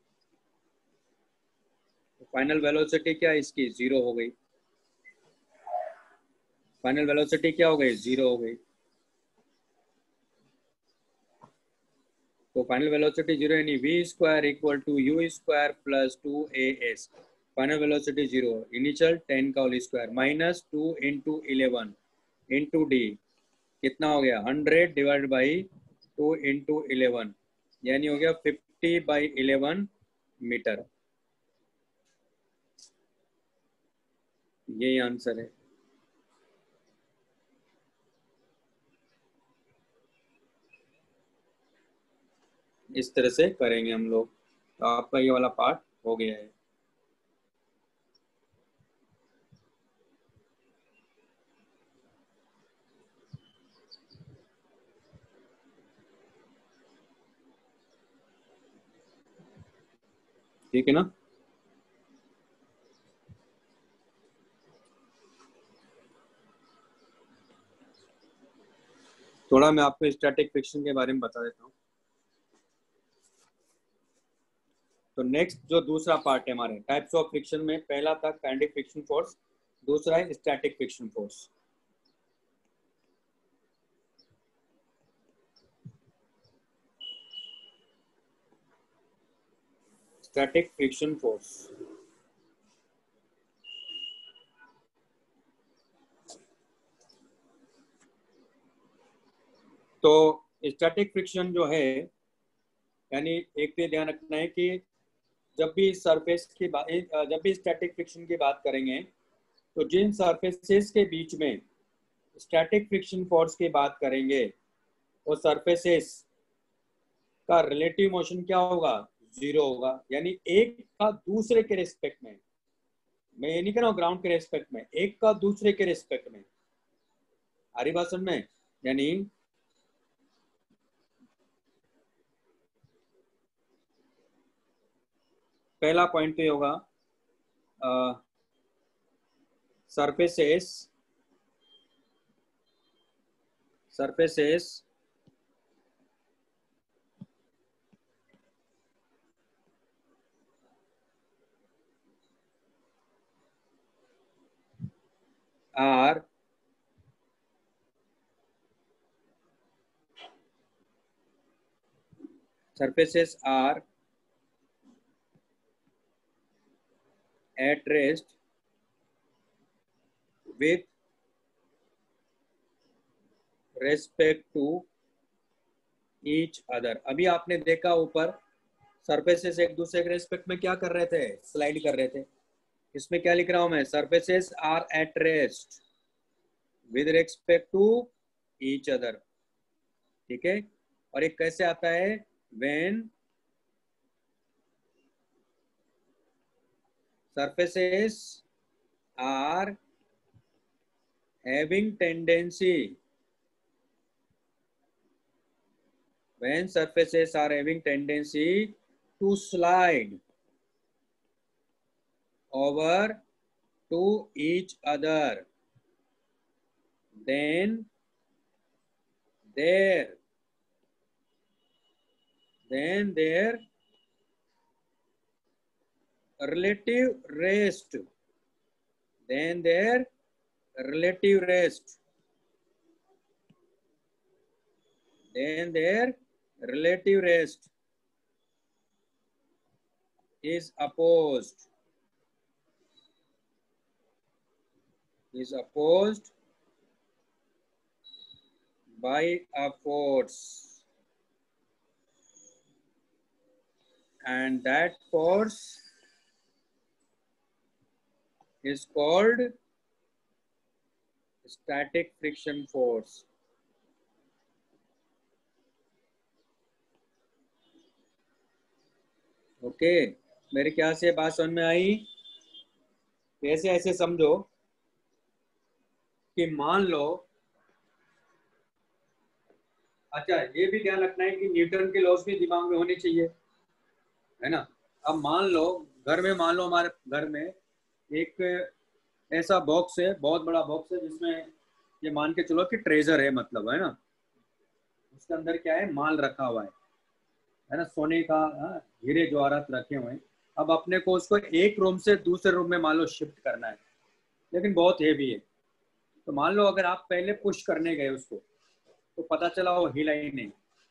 तो फाइनल वेलोसिटी क्या है इसकी? जीरो हो गई। फाइनल वेलोसिटी क्या हो गई? जीरो हो गई। तो फाइनल वेलोसिटी जीरो यानी v square equal to you square plus two A S. Final velocity zero, initial ten का whole square minus two into eleven into D, कितना हो गया hundred divide by two into eleven, यानी हो गया fifty by eleven metre. यही answer है। इस तरह से करेंगे हम लोग। तो आपका ये वाला पार्ट हो गया है। ठीक है ना? थोड़ा मैं आपको स्टैटिक फ्रिक्शन के बारे में बता देता हूँ। तो नेक्स्ट जो दूसरा पार्ट है हमारे टाइप्स ऑफ फ्रिक्शन में, पहला था काइनेटिक फ्रिक्शन फोर्स, दूसरा है static friction force. Static friction force, तो स्टैटिक फ्रिक्शन जो है, यानी एक तो ध्यान रखना है कि जब भी सरफेस की बात जब भी स्टैटिक फ्रिक्शन की बात करेंगे तो जिन सरफेसेस के बीच में स्टैटिक फ्रिक्शन फोर्स की बात करेंगे वो सरफेसेस का रिलेटिव मोशन क्या होगा, जीरो होगा। यानी एक का दूसरे के रिस्पेक्ट में, मैं ये नहीं कह रहा हूँ ग्राउंड के रिस्पेक्ट में, एक का दूसरे के रिस्पेक्ट में। आ रही बात समझ में? यानी पहला पॉइंट तो ये होगा surfaces surfaces are surfaces are at rest with respect to each other। अभी आपने देखा ऊपर सरफेसेस एक दूसरे के रेस्पेक्ट में क्या कर रहे थे, स्लाइड कर रहे थे। इसमें क्या लिख रहा हूं मैं, surfaces are at rest with respect to each other. ठीक है, और एक कैसे आता है, when surfaces are having tendency when surfaces are having tendency to slide over to each other, then their then their relative rest then their relative rest then their relative rest is opposed is opposed by a force, and that force is called static friction force। Okay, मेरे ख्याल से बात समझ में आई। ऐसे ऐसे समझो कि मान लो, अच्छा ये भी ध्यान रखना है कि न्यूटन के लॉज भी दिमाग में होने चाहिए, है ना। अब मान लो घर में, मान लो हमारे घर में एक ऐसा बॉक्स है, बहुत बड़ा बॉक्स है, जिसमें ये मान के चलो कि ट्रेजर है, मतलब, है ना। उसके अंदर क्या है, माल रखा हुआ है है ना, सोने का हीरे जवाहरात रखे हुए हैं। अब अपने को उसको एक रूम से दूसरे रूम में मान लो शिफ्ट करना है, लेकिन बहुत हेवी है। तो मान लो अगर आप पहले पुश करने गए उसको तो पता चला वो हिला ही नहीं।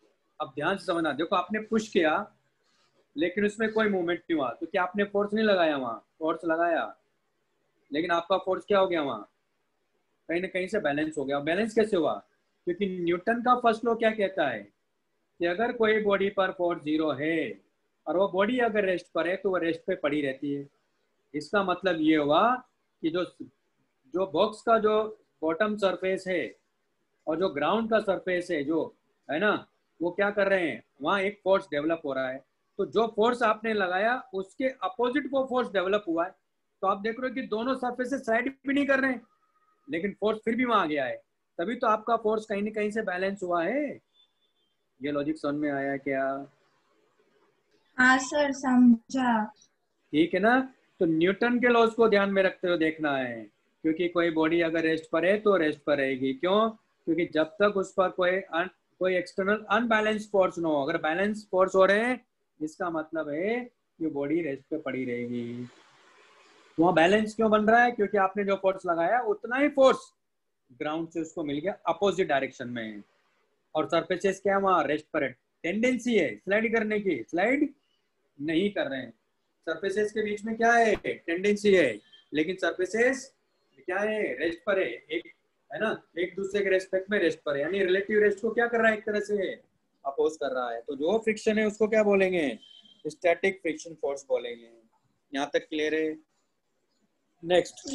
अब ध्यान से समझना, देखो आपने पुश किया लेकिन उसमें कोई मूवमेंट नहीं हुआ, तो क्या आपने फोर्स नहीं लगाया? वहां फोर्स लगाया, लेकिन आपका फोर्स क्या हो गया? वहां कहीं ना कहीं से बैलेंस हो गया। बैलेंस कैसे हुआ? क्योंकि न्यूटन का फर्स्ट लॉ क्या कहता है कि अगर कोई बॉडी पर फोर्स जीरो है और वो बॉडी अगर रेस्ट पर है तो वो रेस्ट पे पड़ी रहती है। इसका मतलब ये हुआ कि जो जो बॉक्स का जो बॉटम सरफेस है और जो ग्राउंड का सरफेस है जो है ना, वो क्या कर रहे हैं? वहाँ एक फोर्स डेवलप हो रहा है। तो जो फोर्स आपने लगाया उसके अपोजिट वो फोर्स डेवलप हुआ है। तो आप देख रहे हो कि दोनों सरफेसेस साइड भी नहीं कर रहे हैं, लेकिन फोर्स फिर भी वहां गया है, तभी तो आपका फोर्स कहीं ना कहीं से बैलेंस हुआ है। ये लॉजिक समझ में आया क्या? हाँ सर समझा। ठीक है ना? तो न्यूटन के लॉज को ध्यान में रखते हुए देखना है, क्योंकि कोई बॉडी अगर रेस्ट पर है तो रेस्ट पर रहेगी। क्यों? क्योंकि जब तक उस पर कोई अन, कोई एक्सटर्नल अनबैलेंस फोर्स ना हो। अगर बैलेंस फोर्स हो रहे हैं इसका मतलब है कि बॉडी रेस्ट पे पड़ी रहेगी। वहाँ बैलेंस क्यों बन रहा है? क्योंकि आपने जो फोर्स लगाया उतना ही फोर्स ग्राउंड से उसको मिल गया अपोजिट डायरेक्शन में। और सरफेसेस क्या वहाँ रेस्ट पर है, टेंडेंसी है स्लाइड करने की, स्लाइड नहीं कर रहे हैं। सरफेसेस के बीच में क्या है? टेंडेंसी है, लेकिन सरफेसेस क्या है? रेस्ट पर है, एक है ना, एक दूसरे के रेस्पेक्ट में रेस्ट पर है। यानी रिलेटिव रेस्ट को क्या कर रहा है? एक तरह से अपोज कर रहा है। तो जो फ्रिक्शन है उसको क्या बोलेंगे? स्टैटिक फ्रिक्शन फोर्स बोलेंगे। यहाँ तक क्लियर है? नेक्स्ट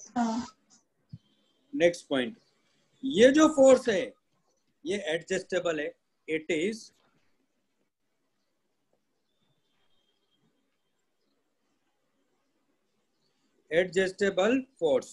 नेक्स्ट पॉइंट, ये जो फोर्स है ये एडजस्टेबल है। It is adjustable force.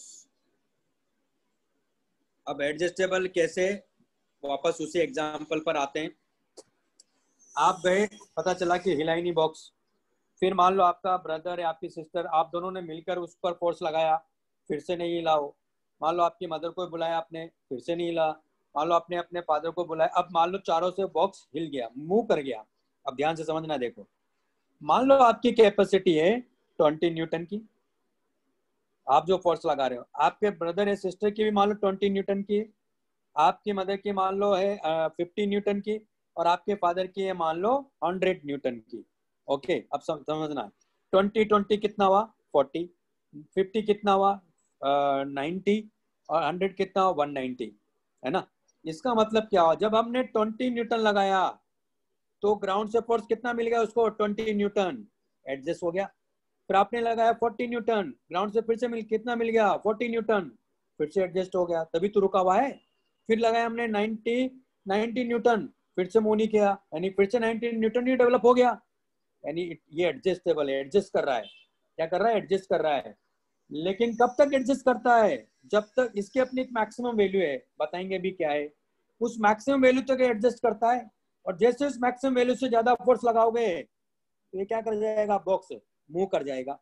अब एडजस्टेबल कैसे? वापस उसी एग्जांपल पर आते हैं। आप गए, पता चला कि हिला ही नहीं बॉक्स। फिर मान लो आपका ब्रदर या आपकी सिस्टर, आप दोनों ने मिलकर उस पर फोर्स लगाया, फिर से नहीं हिला हो। मान लो आपकी मदर को बुलाया आपने, फिर से नहीं हिला। मान लो आपने अपने फादर को बुलाया, अब मान लो चारों से बॉक्स हिल गया, मूव कर गया। अब ध्यान से समझना, देखो मान लो आपकी कैपेसिटी है ट्वेंटी न्यूटन की, आप जो फोर्स लगा रहे हो। आपके ब्रदर या सिस्टर की भी मान लो ट्वेंटी न्यूटन की, आपकी मदर की मान लो है फिफ्टी न्यूटन की, और आपके फादर की है मान लो हंड्रेड न्यूटन की। ओके, अब समझना, ट्वेंटी ट्वेंटी कितना हुआ? फोर्टी। फिफ्टी कितना हुआ? नाइन्टी। और हंड्रेड कितना हुआ? वन नाइन्टी, है ना। इसका मतलब क्या हुआ? जब हमने ट्वेंटी न्यूटन लगाया तो ग्राउंड से फोर्स कितना मिल गया उसको? ट्वेंटी न्यूटन, एडजस्ट हो गया। फिर आपने लगाया फोर्टी न्यूटन, ग्राउंड से फिर से मिल कितना मिल गया? फोर्टी न्यूटन, फिर से एडजस्ट हो गया, तभी तो रुका हुआ है। फिर लगाया हमने नाइन्टी नाइन्टी न्यूटन, फिर से मूव नहीं किया, यानी फिर से नाइन्टी न्यूटन ही डेवलप हो गया। यानी ये एडजस्टेबल है, एडजस्ट कर रहा है। क्या कर रहा है? एडजस्ट कर रहा है। लेकिन कब तक एडजस्ट करता है? जब तक इसकी अपनी एक मैक्सिमम वैल्यू है, बताएंगे भी क्या है। उस मैक्सिमम वैल्यू तक एडजस्ट करता है, और जैसे उस मैक्सिमम वैल्यू से ज्यादा फोर्स लगाओगे तो ये क्या कर जाएगा? बॉक्स मूव कर जाएगा।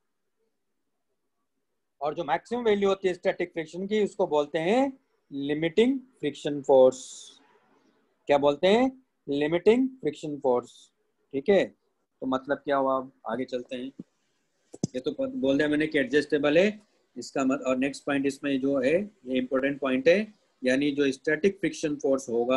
और जो मैक्सिमम वैल्यू होती है स्टैटिक फ्रिक्शन की, उसको बोलते हैं लिमिटिंग फ्रिक्शन फोर्स। क्या बोलते हैं? Limiting friction force. ठीक है, तो मतलब क्या हुआ? आगे चलते हैं। ये तो बोल दिया मैंने कि एडजस्टेबल है इसका मत, और नेक्स्ट पॉइंट इसमें जो है ये इंपॉर्टेंट पॉइंट है, यानी जो स्टैटिक फ्रिक्शन फोर्स होगा,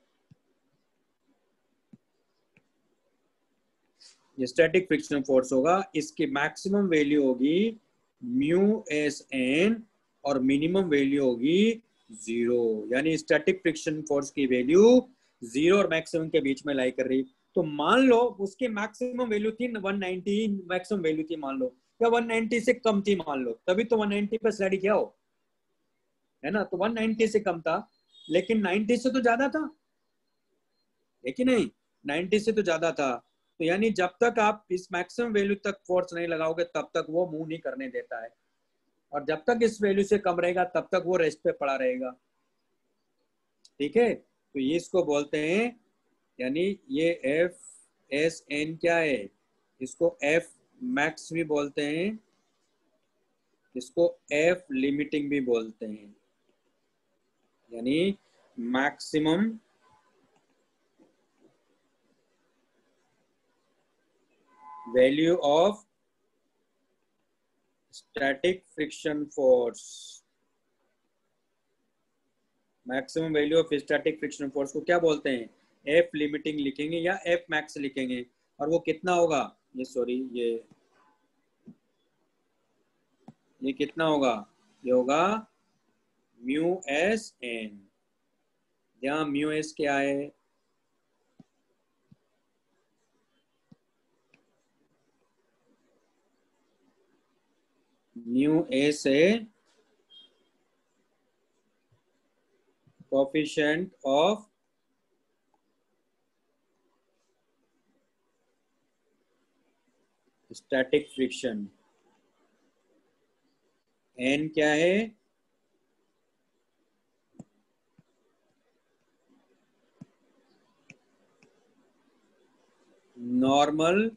ये स्टैटिक फ्रिक्शन फोर्स होगा, इसकी मैक्सिमम वैल्यू होगी म्यू एस एन और मिनिमम वैल्यू होगी जीरो। यानी स्टैटिक फ्रिक्शन फोर्स की वैल्यू जीरो और मैक्सिमम के बीच में लाई कर रही। तो मान लो उसकी मैक्सिमम वैल्यू थी वन नाइन्टी, मैक्सिमम वैल्यू थी मान लो, या वन नाइन्टी से कम थी मान लो, तभी तो वन नाइन्टी पे स्लाइड किया हो, है ना। तो वन नाइन्टी से कम था, लेकिन नाइन्टी से तो ज्यादा था, है कि नहीं? नाइन्टी से तो ज्यादा था। तो यानी जब तक आप इस मैक्सिमम वैल्यू तक फोर्स नहीं लगाओगे तब तक वो मूव नहीं करने देता है, और जब तक इस वैल्यू से कम रहेगा तब तक वो रेस्ट पे पड़ा रहेगा। ठीक है, तो ये इसको बोलते हैं, यानी ये एफ एस एन क्या है? इसको एफ मैक्स भी बोलते हैं, इसको एफ लिमिटिंग भी बोलते हैं, यानी maximum value of static friction force. Maximum value of static friction force को क्या बोलते हैं? एफ लिमिटिंग लिखेंगे या एफ मैक्स लिखेंगे, और वो कितना होगा, ये सॉरी ये ये कितना होगा, ये होगा म्यू एस एन। यहाँ म्यू एस क्या है, म्यू एस है coefficient of static friction, N क्या है, नॉर्मल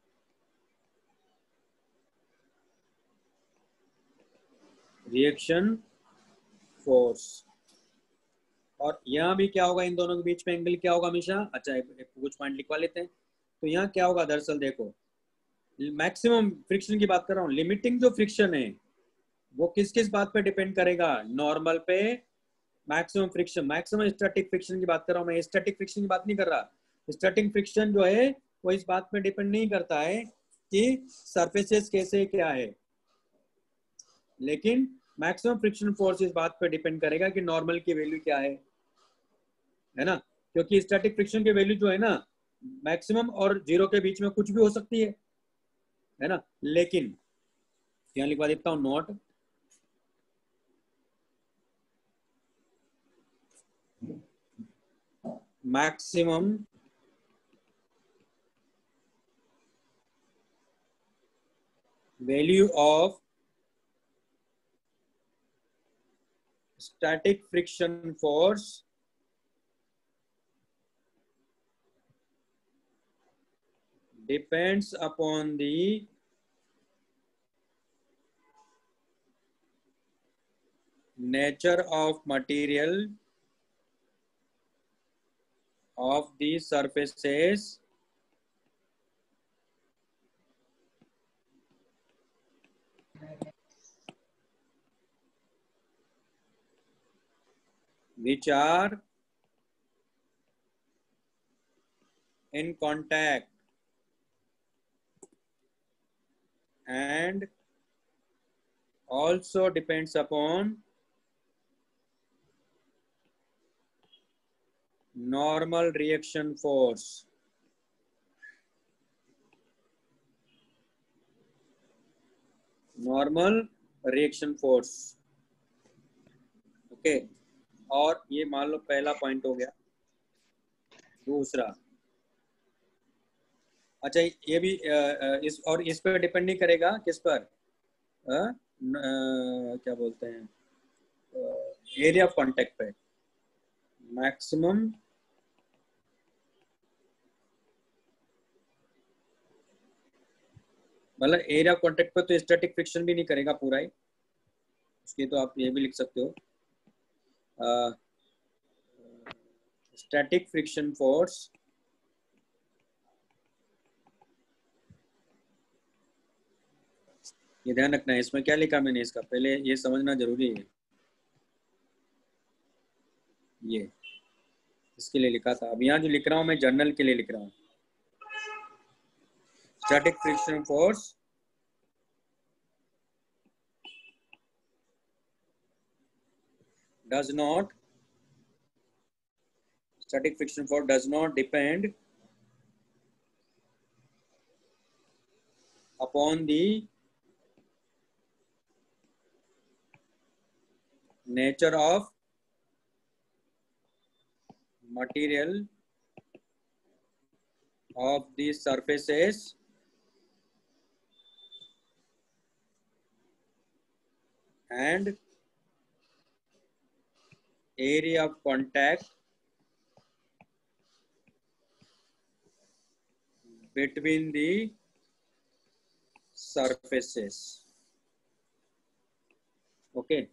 रिएक्शन फोर्स। और यहाँ भी क्या होगा, इन दोनों के बीच में एंगल क्या होगा हमेशा, अच्छा एक, एक कुछ पॉइंट लिखवा लेते हैं। तो यहाँ क्या होगा, दरअसल देखो मैक्सिमम फ्रिक्शन की बात कर रहा हूँ, लिमिटिंग जो फ्रिक्शन है वो किस किस बात पे डिपेंड करेगा, नॉर्मल पे, maximum friction, maximum static friction की बात कर रहा हूँ मैं, स्टैटिक फ्रिक्शन की बात नहीं कर रहा। स्टैटिक फ्रिक्शन जो है वो इस बात पे डिपेंड नहीं करता है कि सरफेसेस कैसे क्या है, लेकिन मैक्सिमम फ्रिक्शन फोर्स इस बात पे डिपेंड करेगा कि नॉर्मल की वैल्यू क्या है, है ना। क्योंकि स्टैटिक फ्रिक्शन की वैल्यू जो है ना, मैक्सिमम और जीरो के बीच में कुछ भी हो सकती है, है ना। लेकिन यहाँ लिखवा देता हूँ note, maximum value of static friction force depends upon the nature of material of the surfaces which are in contact and also depends upon normal reaction force. Normal reaction force, okay okay. और ये मान लो पहला point हो गया। दूसरा, अच्छा ये भी इस और इस पर डिपेंड नहीं करेगा, किस पर, आ, न, आ, क्या बोलते हैं, एरिया ऑफ कांटेक्ट पे, मैक्सिमम मतलब एरिया ऑफ कांटेक्ट पे तो स्टैटिक फ्रिक्शन भी नहीं करेगा पूरा ही, उसकी तो आप ये भी लिख सकते हो, स्टैटिक फ्रिक्शन फोर्स ये ध्यान रखना है। इसमें क्या लिखा मैंने, इसका पहले ये समझना जरूरी है, ये इसके लिए लिखा था। अब यहाँ जो लिख रहा हूँ मैं जर्नल के लिए लिख रहा हूँ, static friction force does not static friction force does not depend upon the nature of material of the surfaces and area of contact between the surfaces, okay.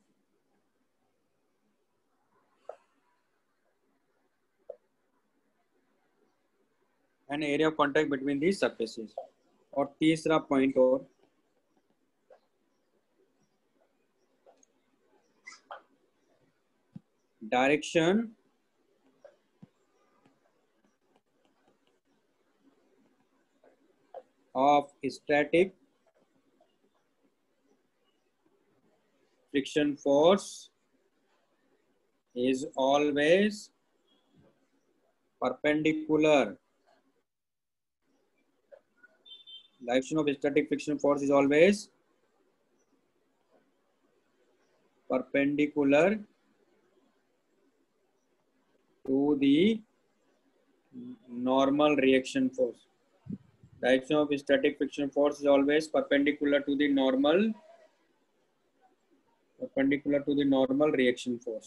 And area of contact between the surfaces। और तीसरा point, और direction of static friction force is always perpendicular. Direction of static friction force is always perpendicular to the normal reaction force. Direction of static friction force is always perpendicular to the normal perpendicular to the normal reaction force.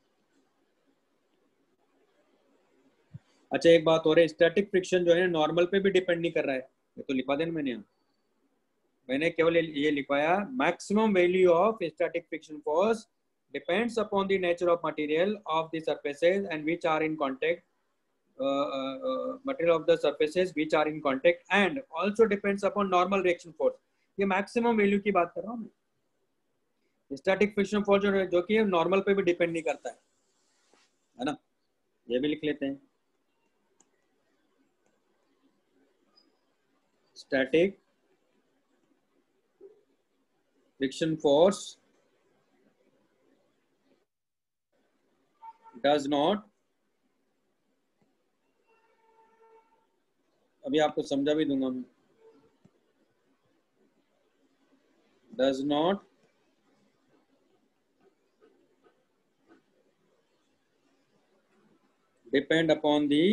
अच्छा एक बात और है, static friction जो है normal पे भी depend नहीं कर रहा है, ये तो लिखवा देना मैंने यहाँ मैंने केवल ये लिखवाया maximum value of static friction force depends upon the nature of material of the surfaces and which are in contact material of the surfaces which are in contact and also depends upon normal reaction force. ये maximum value की बात कर रहा हूँ मैं. Static friction force जो जो कि नॉर्मल पे भी डिपेंड नहीं करता है, है ना. ये भी लिख लेते हैं. Static friction force does not, अभी आपको समझा भी दूंगा मैं, does not depend upon the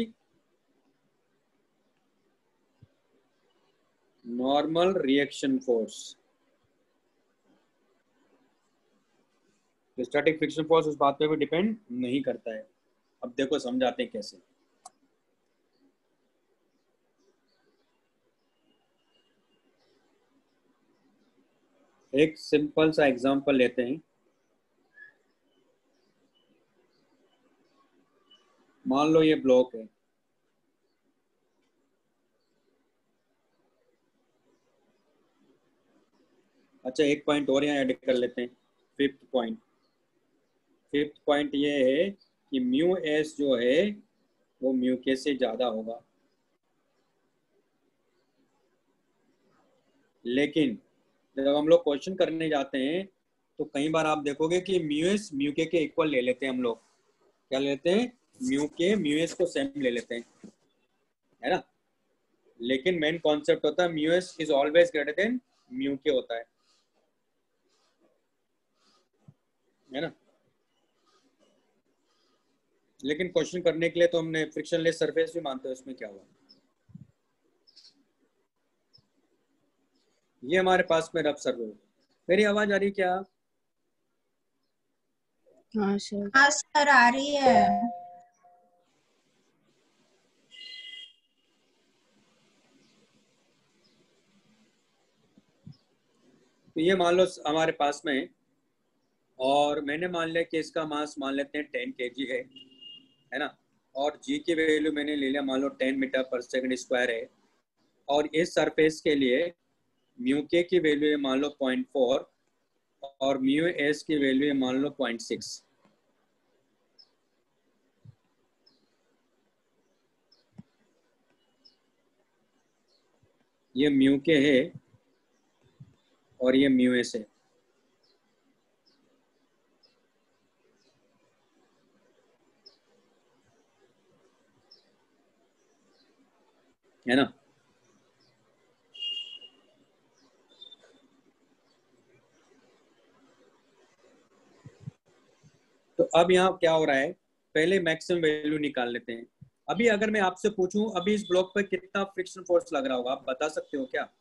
normal reaction force. Static friction force उस बात पे भी डिपेंड नहीं करता है. अब देखो समझाते हैं कैसे. एक सिंपल सा एग्जांपल लेते हैं. मान लो ये ब्लॉक है, अच्छा एक पॉइंट और यहाँ ऐड कर लेते हैं. फिफ्थ पॉइंट फिफ्थ पॉइंट ये है कि म्यू एस जो है वो म्यू के से ज्यादा होगा. लेकिन जब हम लोग क्वेश्चन करने जाते हैं तो कई बार आप देखोगे कि म्यू एस म्यू के के इक्वल ले लेते हैं हम लोग. क्या लेते हैं? म्यू के म्यू एस को सेम ले लेते हैं, है ना. लेकिन मेन कॉन्सेप्ट होता है mu s is always greater than mu k होता है, है ना. लेकिन क्वेश्चन करने के लिए तो हमने फ्रिक्शनलेस सरफेस भी मानते हैं. उसमें क्या हुआ, ये हमारे पास में रफ सरफेस. मेरी आवाज आ रही क्या? हाँ सर. हाँ सर आ रही है. तो ये मान लो हमारे पास में, और मैंने मान लिया कि इसका मास मान लेते हैं टेन केजी है, है ना. और जी की वैल्यू मैंने ले लिया मान लो ten metre per second square है. और इस सरफेस के लिए म्यू के की वैल्यू है मान लो पॉइंट फोर और म्यू एस की वैल्यू है मान लो पॉइंट सिक्स. ये म्यू के है और ये म्यू एस है. है ना. तो अब यहाँ क्या हो रहा है, पहले मैक्सिमम वैल्यू निकाल लेते हैं. अभी अगर मैं आपसे पूछूं अभी इस ब्लॉक पर कितना फ्रिक्शन फोर्स लग रहा होगा, आप बता सकते हो क्या?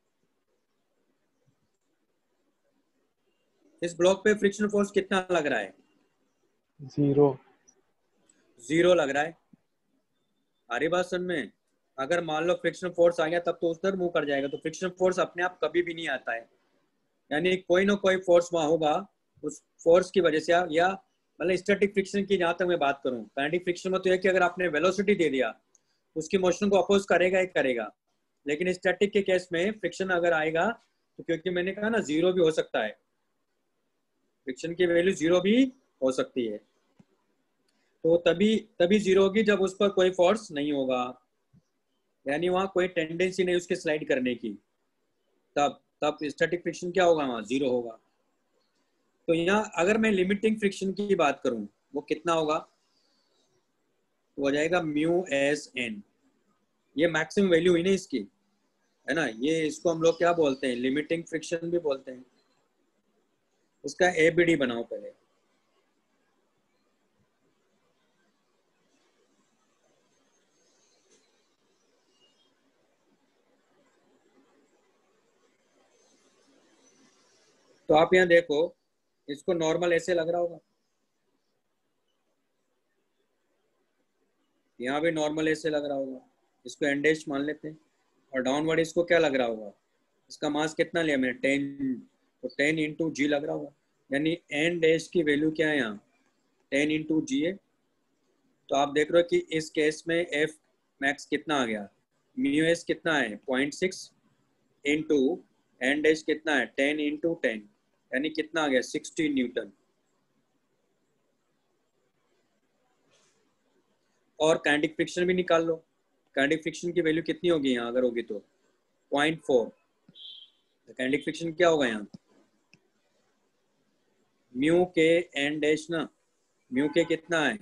इस ब्लॉक पे फ्रिक्शन फोर्स कितना लग रहा है? जीरो. जीरो लग रहा है. हरी बात समझ में? अगर मान लो फ्रिक्शन फोर्स आ गया तब तो उधर मुंह कर जाएगा. तो फ्रिक्शन फोर्स अपने आप कभी भी नहीं आता है, यानी कोई ना कोई फोर्स वहां होगा. उस फोर्स की वजह से या मतलब स्टैटिक फ्रिक्शन की जहां तक मैं बात करूं, काइनेटिक फ्रिक्शन में तो है कि अगर आपने वेलोसिटी दे दिया उसकी मोशन को अपोज करेगा ही करेगा. लेकिन स्टैटिक के केस में फ्रिक्शन अगर आएगा तो, क्योंकि मैंने कहा ना जीरो भी हो सकता है, फ्रिक्शन की वैल्यू जीरो भी हो सकती है. तो तभी तभी जीरो होगी जब उस पर कोई फोर्स नहीं होगा. यानी वहाँ कोई टेंडेंसी नहीं उसके स्लाइड करने की, तब तब स्टैटिक फ्रिक्शन क्या होगा, वहाँ जीरो होगा। तो यहाँ अगर मैं लिमिटिंग फ्रिक्शन की बात करूँ वो कितना होगा, तो हो जाएगा म्यू एस एन। ये मैक्सिमम वैल्यू हुई ना इसकी, है ना, ये इसको हम लोग क्या बोलते हैं, लिमिटिंग फ्रिक्शन भी बोलते हैं। इसका ए बी डी बनाओ पहले। तो आप यहाँ देखो, इसको नॉर्मल ऐसे लग रहा होगा, यहाँ भी नॉर्मल ऐसे लग रहा होगा, इसको एन डैश मान लेते हैं। और डाउनवर्ड इसको क्या लग रहा होगा, इसका मास कितना लिया मैंने, टेन, तो टेन इंटू जी लग रहा होगा। यानी एन डैश की वैल्यू क्या है यहाँ, टेन इंटू जी है। तो आप देख रहे हो कि इस केस में एफ मैक्स कितना आ गया, म्यू एस कितना है point six into N dash कितना है टेन इंटू टेन, यानी कितना आ गया सिक्सटी न्यूटन। और काइनेटिक फ्रिक्शन भी निकाल लो, काइनेटिक फ्रिक्शन की वैल्यू कितनी होगी यहाँ अगर होगी तो पॉइंट फोर। तो काइनेटिक फ्रिक्शन क्या होगा यहाँ, म्यू के एन डैश ना, म्यू के कितना है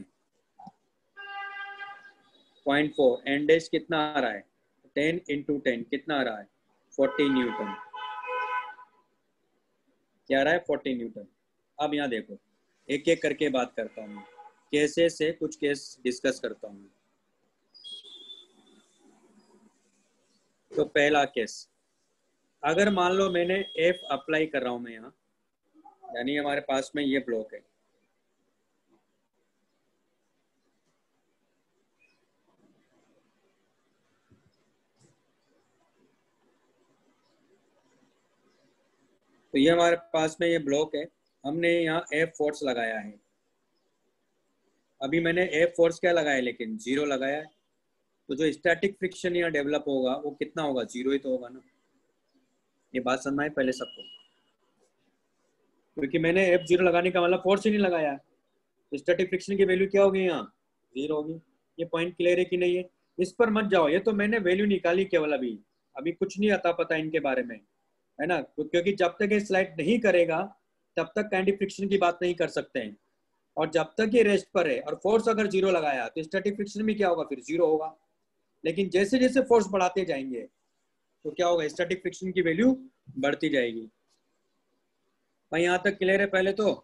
पॉइंट फोर, एन डैश कितना आ रहा है टेन इंटू टेन, कितना आ रहा है फोर्टी न्यूटन, क्या आ रहा है फोर्टी न्यूटन। अब यहाँ देखो एक एक करके बात करता हूँ, कैसे से कुछ केस डिस्कस करता हूँ। तो पहला केस, अगर मान लो मैंने एफ अप्लाई कर रहा हूँ मैं यहाँ, यानी हमारे पास में ये ब्लॉक है, तो ये हमारे पास में ये ब्लॉक है, हमने यहाँ एफ फोर्स लगाया है। अभी मैंने एफ फोर्स क्या लगाया, लेकिन जीरो लगाया है। तो जो स्टैटिक फ्रिक्शन यहाँ डेवलप होगा वो कितना होगा, जीरो ही तो होगा ना। ये बात समझ में आई पहले सबको, क्योंकि मैंने एफ जीरो लगाने का मतलब फोर्स ही नहीं लगाया, तो स्टैटिक फ्रिक्शन की वैल्यू क्या होगी यहाँ, जीरो होगी। ये पॉइंट क्लियर है कि नहीं है, इस पर मत जाओ, ये तो मैंने वैल्यू निकाली केवल, अभी अभी कुछ नहीं आता पता इनके बारे में, है ना, क्योंकि जब तक ये स्लाइड नहीं करेगा तब तक काइनेटिक फ्रिक्शन की बात नहीं कर सकते हैं। और जब तक ये रेस्ट पर है और फोर्स अगर जीरो लगाया तो स्टैटिक फ्रिक्शन में क्या होगा, फिर जीरो होगा। लेकिन जैसे जैसे फोर्स बढ़ाते जाएंगे तो क्या होगा, स्टैटिक फ्रिक्शन की वैल्यू बढ़ती जाएगी। भाई यहाँ तक क्लियर है पहले तो?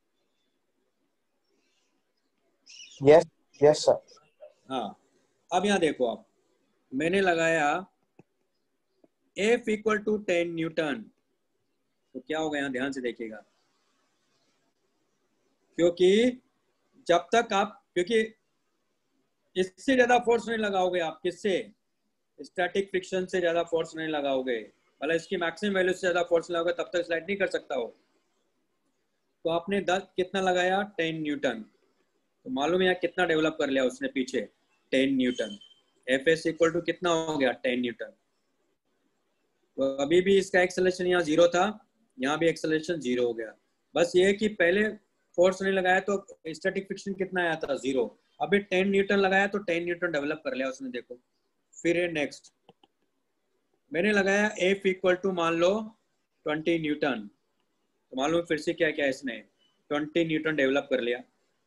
Yes yes sir. हाँ, अब यहाँ देखो आप, मैंने लगाया F equal to ten newton, तो क्या होगा यहाँ ध्यान से देखिएगा, क्योंकि जब तक आप, क्योंकि इससे ज्यादा फोर्स नहीं लगाओगे आप, किससे, स्टैटिक फ्रिक्शन से ज्यादा फोर्स नहीं लगाओगे, मतलब इसकी मैक्सिमम वैल्यू से ज्यादा फोर्स लगाओगे तब तक स्लाइड नहीं कर सकता हो। तो आपने दस कितना लगाया, टेन न्यूटन, तो मालूम है यहाँ कितना डेवलप कर लिया उसने पीछे, ten newton. F s equal to कितना हो गया, टेन न्यूटन। तो अभी भी इसका एक्सेलरेशन यहाँ जीरो था, यहाँ भी एक्सेलरेशन जीरो हो गया। बस ये कि पहले फोर्स नहीं लगाया तो स्टैटिक फ्रिक्शन कितना आया था, जीरो। अभी टेन न्यूटन लगाया तो टेन न्यूटन डेवलप कर लिया उसने, देखो। फिर नेक्स्ट मैंने लगाया एफ इक्वल टू मान लो ट्वेंटी न्यूटन, तो मालूम फिर से क्या क्या इसने ट्वेंटी न्यूटन डेवलप कर लिया।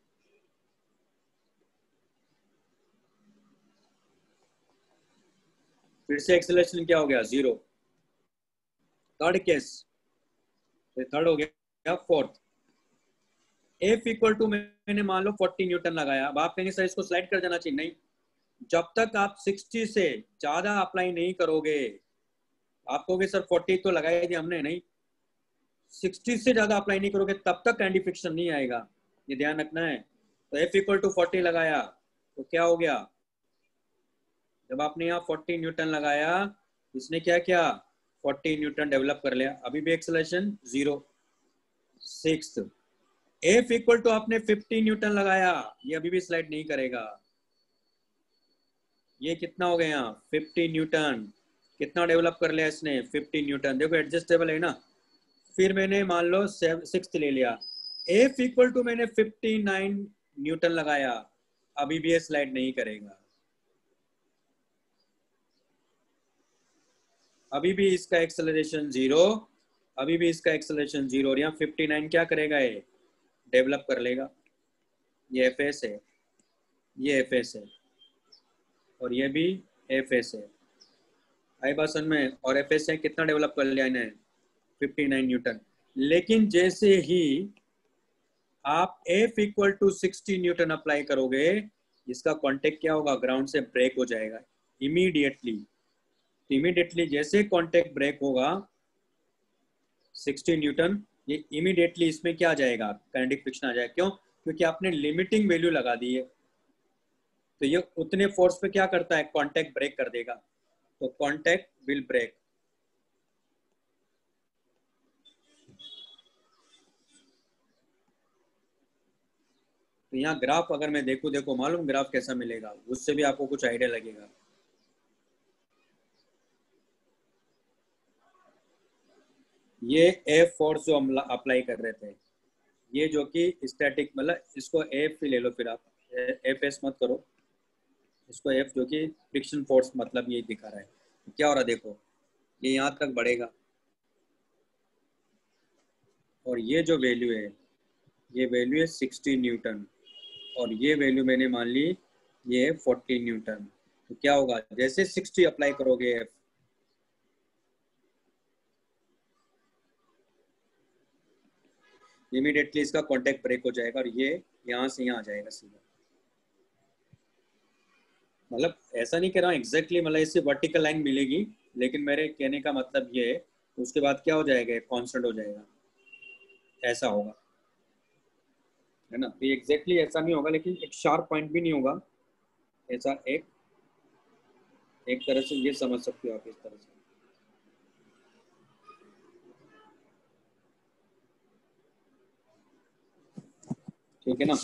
फिर से एक्सेलरेशन क्या हो गया, जीरो। थर्ड केस, थर्ड हो गया, फोर्थ एफ इक्वल टू मैंने मान लो फोर्टी न्यूटन लगाया। अब आप कहेंगे सर इसको स्लाइड कर देना चाहिए, नहीं, जब तक आप सिक्सटी से ज्यादा अप्लाई नहीं करोगे, आप कहोगे सर फोर्टी तो लगाई थी हमने, नहीं, सिक्सटी से ज्यादा अप्लाई नहीं करोगे तब तक काइनेटिक फ्रिक्शन नहीं आएगा, ये ध्यान रखना है। तो एफ इक्वल टू फोर्टी लगाया तो क्या हो गया, जब आपने यहाँ फोर्टी न्यूटन लगाया इसने क्या किया, फोर्टी न्यूटन डेवलप कर लिया। अभी भी acceleration zero. Sixth F equal to आपने फिफ्टी न्यूटन लगाया, ये अभी भी स्लाइड नहीं करेगा। ये कितना हो गया यहाँ, फिफ्टी न्यूटन। कितना डेवलप कर लिया इसने, फिफ्टी न्यूटन। देखो एडजस्टेबल है ना। फिर मैंने मान लो सिक्स्थ ले लिया, एफ इक्वल टू मैंने फिफ्टी नाइन न्यूटन लगाया, अभी भी ये स्लाइड नहीं करेगा। अभी भी इसका एक्सेलरेशन जीरो, अभी भी इसका एक्सेलरेशन जीरो, और यहाँ फिफ्टी नाइन क्या करेगा, ये डेवलप कर लेगा। ये एफ एस है, ये एफ एस है, और ये भी एफ एस है। आई बात समझ में? और एफ एस है कितना डेवलप कर लिया इन्हें, फिफ्टी नाइन न्यूटन। लेकिन जैसे ही आप F equal to sixty newton apply करोगे, इसका कांटेक्ट क्या होगा, ग्राउंड से ब्रेक हो जाएगा इमीडिएटली। इमीडिएटली जैसे कांटेक्ट ब्रेक होगा सिक्सटी न्यूटन, ये इमीडिएटली इसमें क्या आ जाएगा, काइनेटिक फ्रिक्शन आ जाएगा। क्यों? क्योंकि आपने लिमिटिंग वैल्यू लगा दी है, तो ये उतने फोर्स पे क्या करता है, कांटेक्ट ब्रेक कर देगा। तो कांटेक्ट विल ब्रेक। तो यहाँ ग्राफ अगर मैं देखूं, देखो मालूम ग्राफ कैसा मिलेगा, उससे भी आपको कुछ आइडिया लगेगा। ये एफ फोर्स जो हम अप्लाई कर रहे थे, ये जो कि स्टैटिक, मतलब इसको एफ ही ले लो, फिर आप एफ एस मत करो, इसको एफ जो कि फ्रिक्शन फोर्स मतलब ये दिखा रहा है। क्या हो रहा है देखो, ये यहाँ तक बढ़ेगा, और ये जो वैल्यू है, ये वैल्यू है सिक्सटी न्यूटन, और ये वैल्यू मैंने मान ली ये है फोर्टी न्यूटन। तो क्या होगा, जैसे सिक्सटी अप्लाई करोगे एफ, इमीडिएटली इसका कांटेक्ट ब्रेक हो जाएगा, और ये यहाँ से यहाँ आ जाएगा सीधा। मतलब ऐसा नहीं कह रहा हूँ एग्जैक्टली, मतलब इससे वर्टिकल लाइन मिलेगी, लेकिन मेरे कहने का मतलब ये है, उसके बाद क्या हो जाएगा, कांस्टेंट हो जाएगा, ऐसा होगा, है ना। तो एग्जैक्टली ऐसा नहीं होगा, लेकिन एक शार्प पॉइंट भी नहीं होगा, ऐसा एक एक तरह से ये समझ सकते हो आप इस तरह से। ठीक है ना।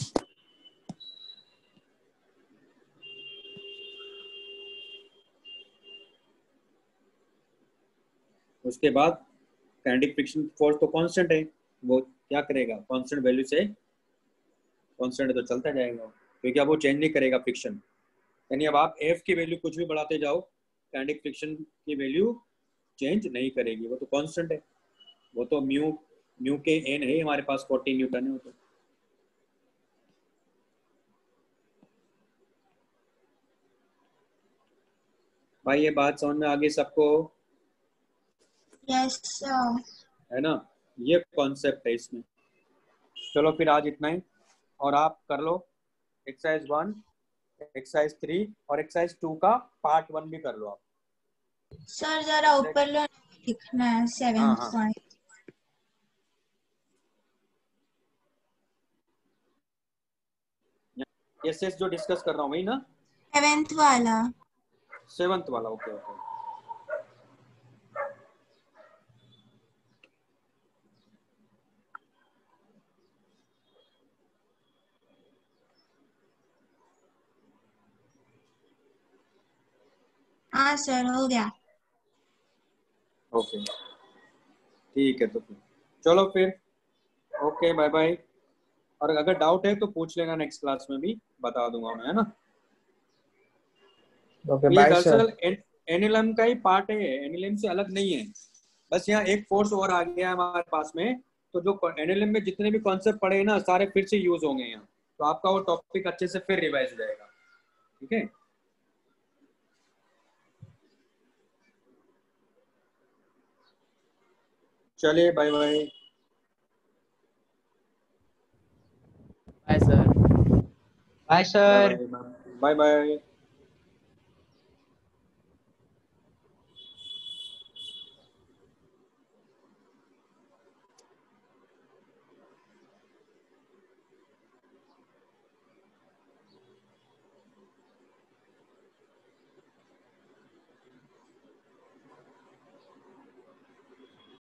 उसके बाद काइनेटिक फ्रिक्शन फोर्स तो कांस्टेंट है, वो क्या करेगा, कांस्टेंट वैल्यू से, कांस्टेंट तो चलता जाएगा, क्योंकि अब वो चेंज नहीं करेगा फ्रिक्शन। यानी अब आप एफ की वैल्यू कुछ भी बढ़ाते जाओ, काइनेटिक फ्रिक्शन की वैल्यू चेंज नहीं करेगी, वो तो कांस्टेंट है, वो तो म्यू म्यू के एन है हमारे पास, फोर्टी न्यूटन है वो तो। भाई ये बात समझ में आ गई सबको? Yes sir. है ना, ये कॉन्सेप्ट है इसमें। चलो फिर आज इतना ही, और आप कर लो एक्सरसाइज वन, एक्सरसाइज थ्री, और एक्सरसाइज टू का पार्ट वन भी कर लो आप। सर जरा ऊपर लो, लिखना है सेवेंथ हाँ, हाँ। पॉइंट। एस एस जो डिस्कस कर रहा हूँ वही ना, सेवेंथ वाला। सेवंथ वाला, ओके ओके। हाँ सर हो गया। ओके ठीक है, तो फिर चलो फिर, ओके बाय बाय। और अगर डाउट है तो पूछ लेना, नेक्स्ट क्लास में भी बता दूंगा मैं, है ना। ओके ये बाय सर। दरअसल एनएलएम का ही पार्ट है, एनएलएम से अलग नहीं है, बस यहाँ एक फोर्स और आ गया है हमारे पास में। तो जो एनएलएम में जितने भी कॉन्सेप्ट पढ़े हैं ना, सारे फिर से यूज होंगे यहाँ, तो आपका वो टॉपिक अच्छे से फिर रिवाइज हो जाएगा। ठीक है, चलिए bye bye. Bye sir. Bye sir. Bye bye.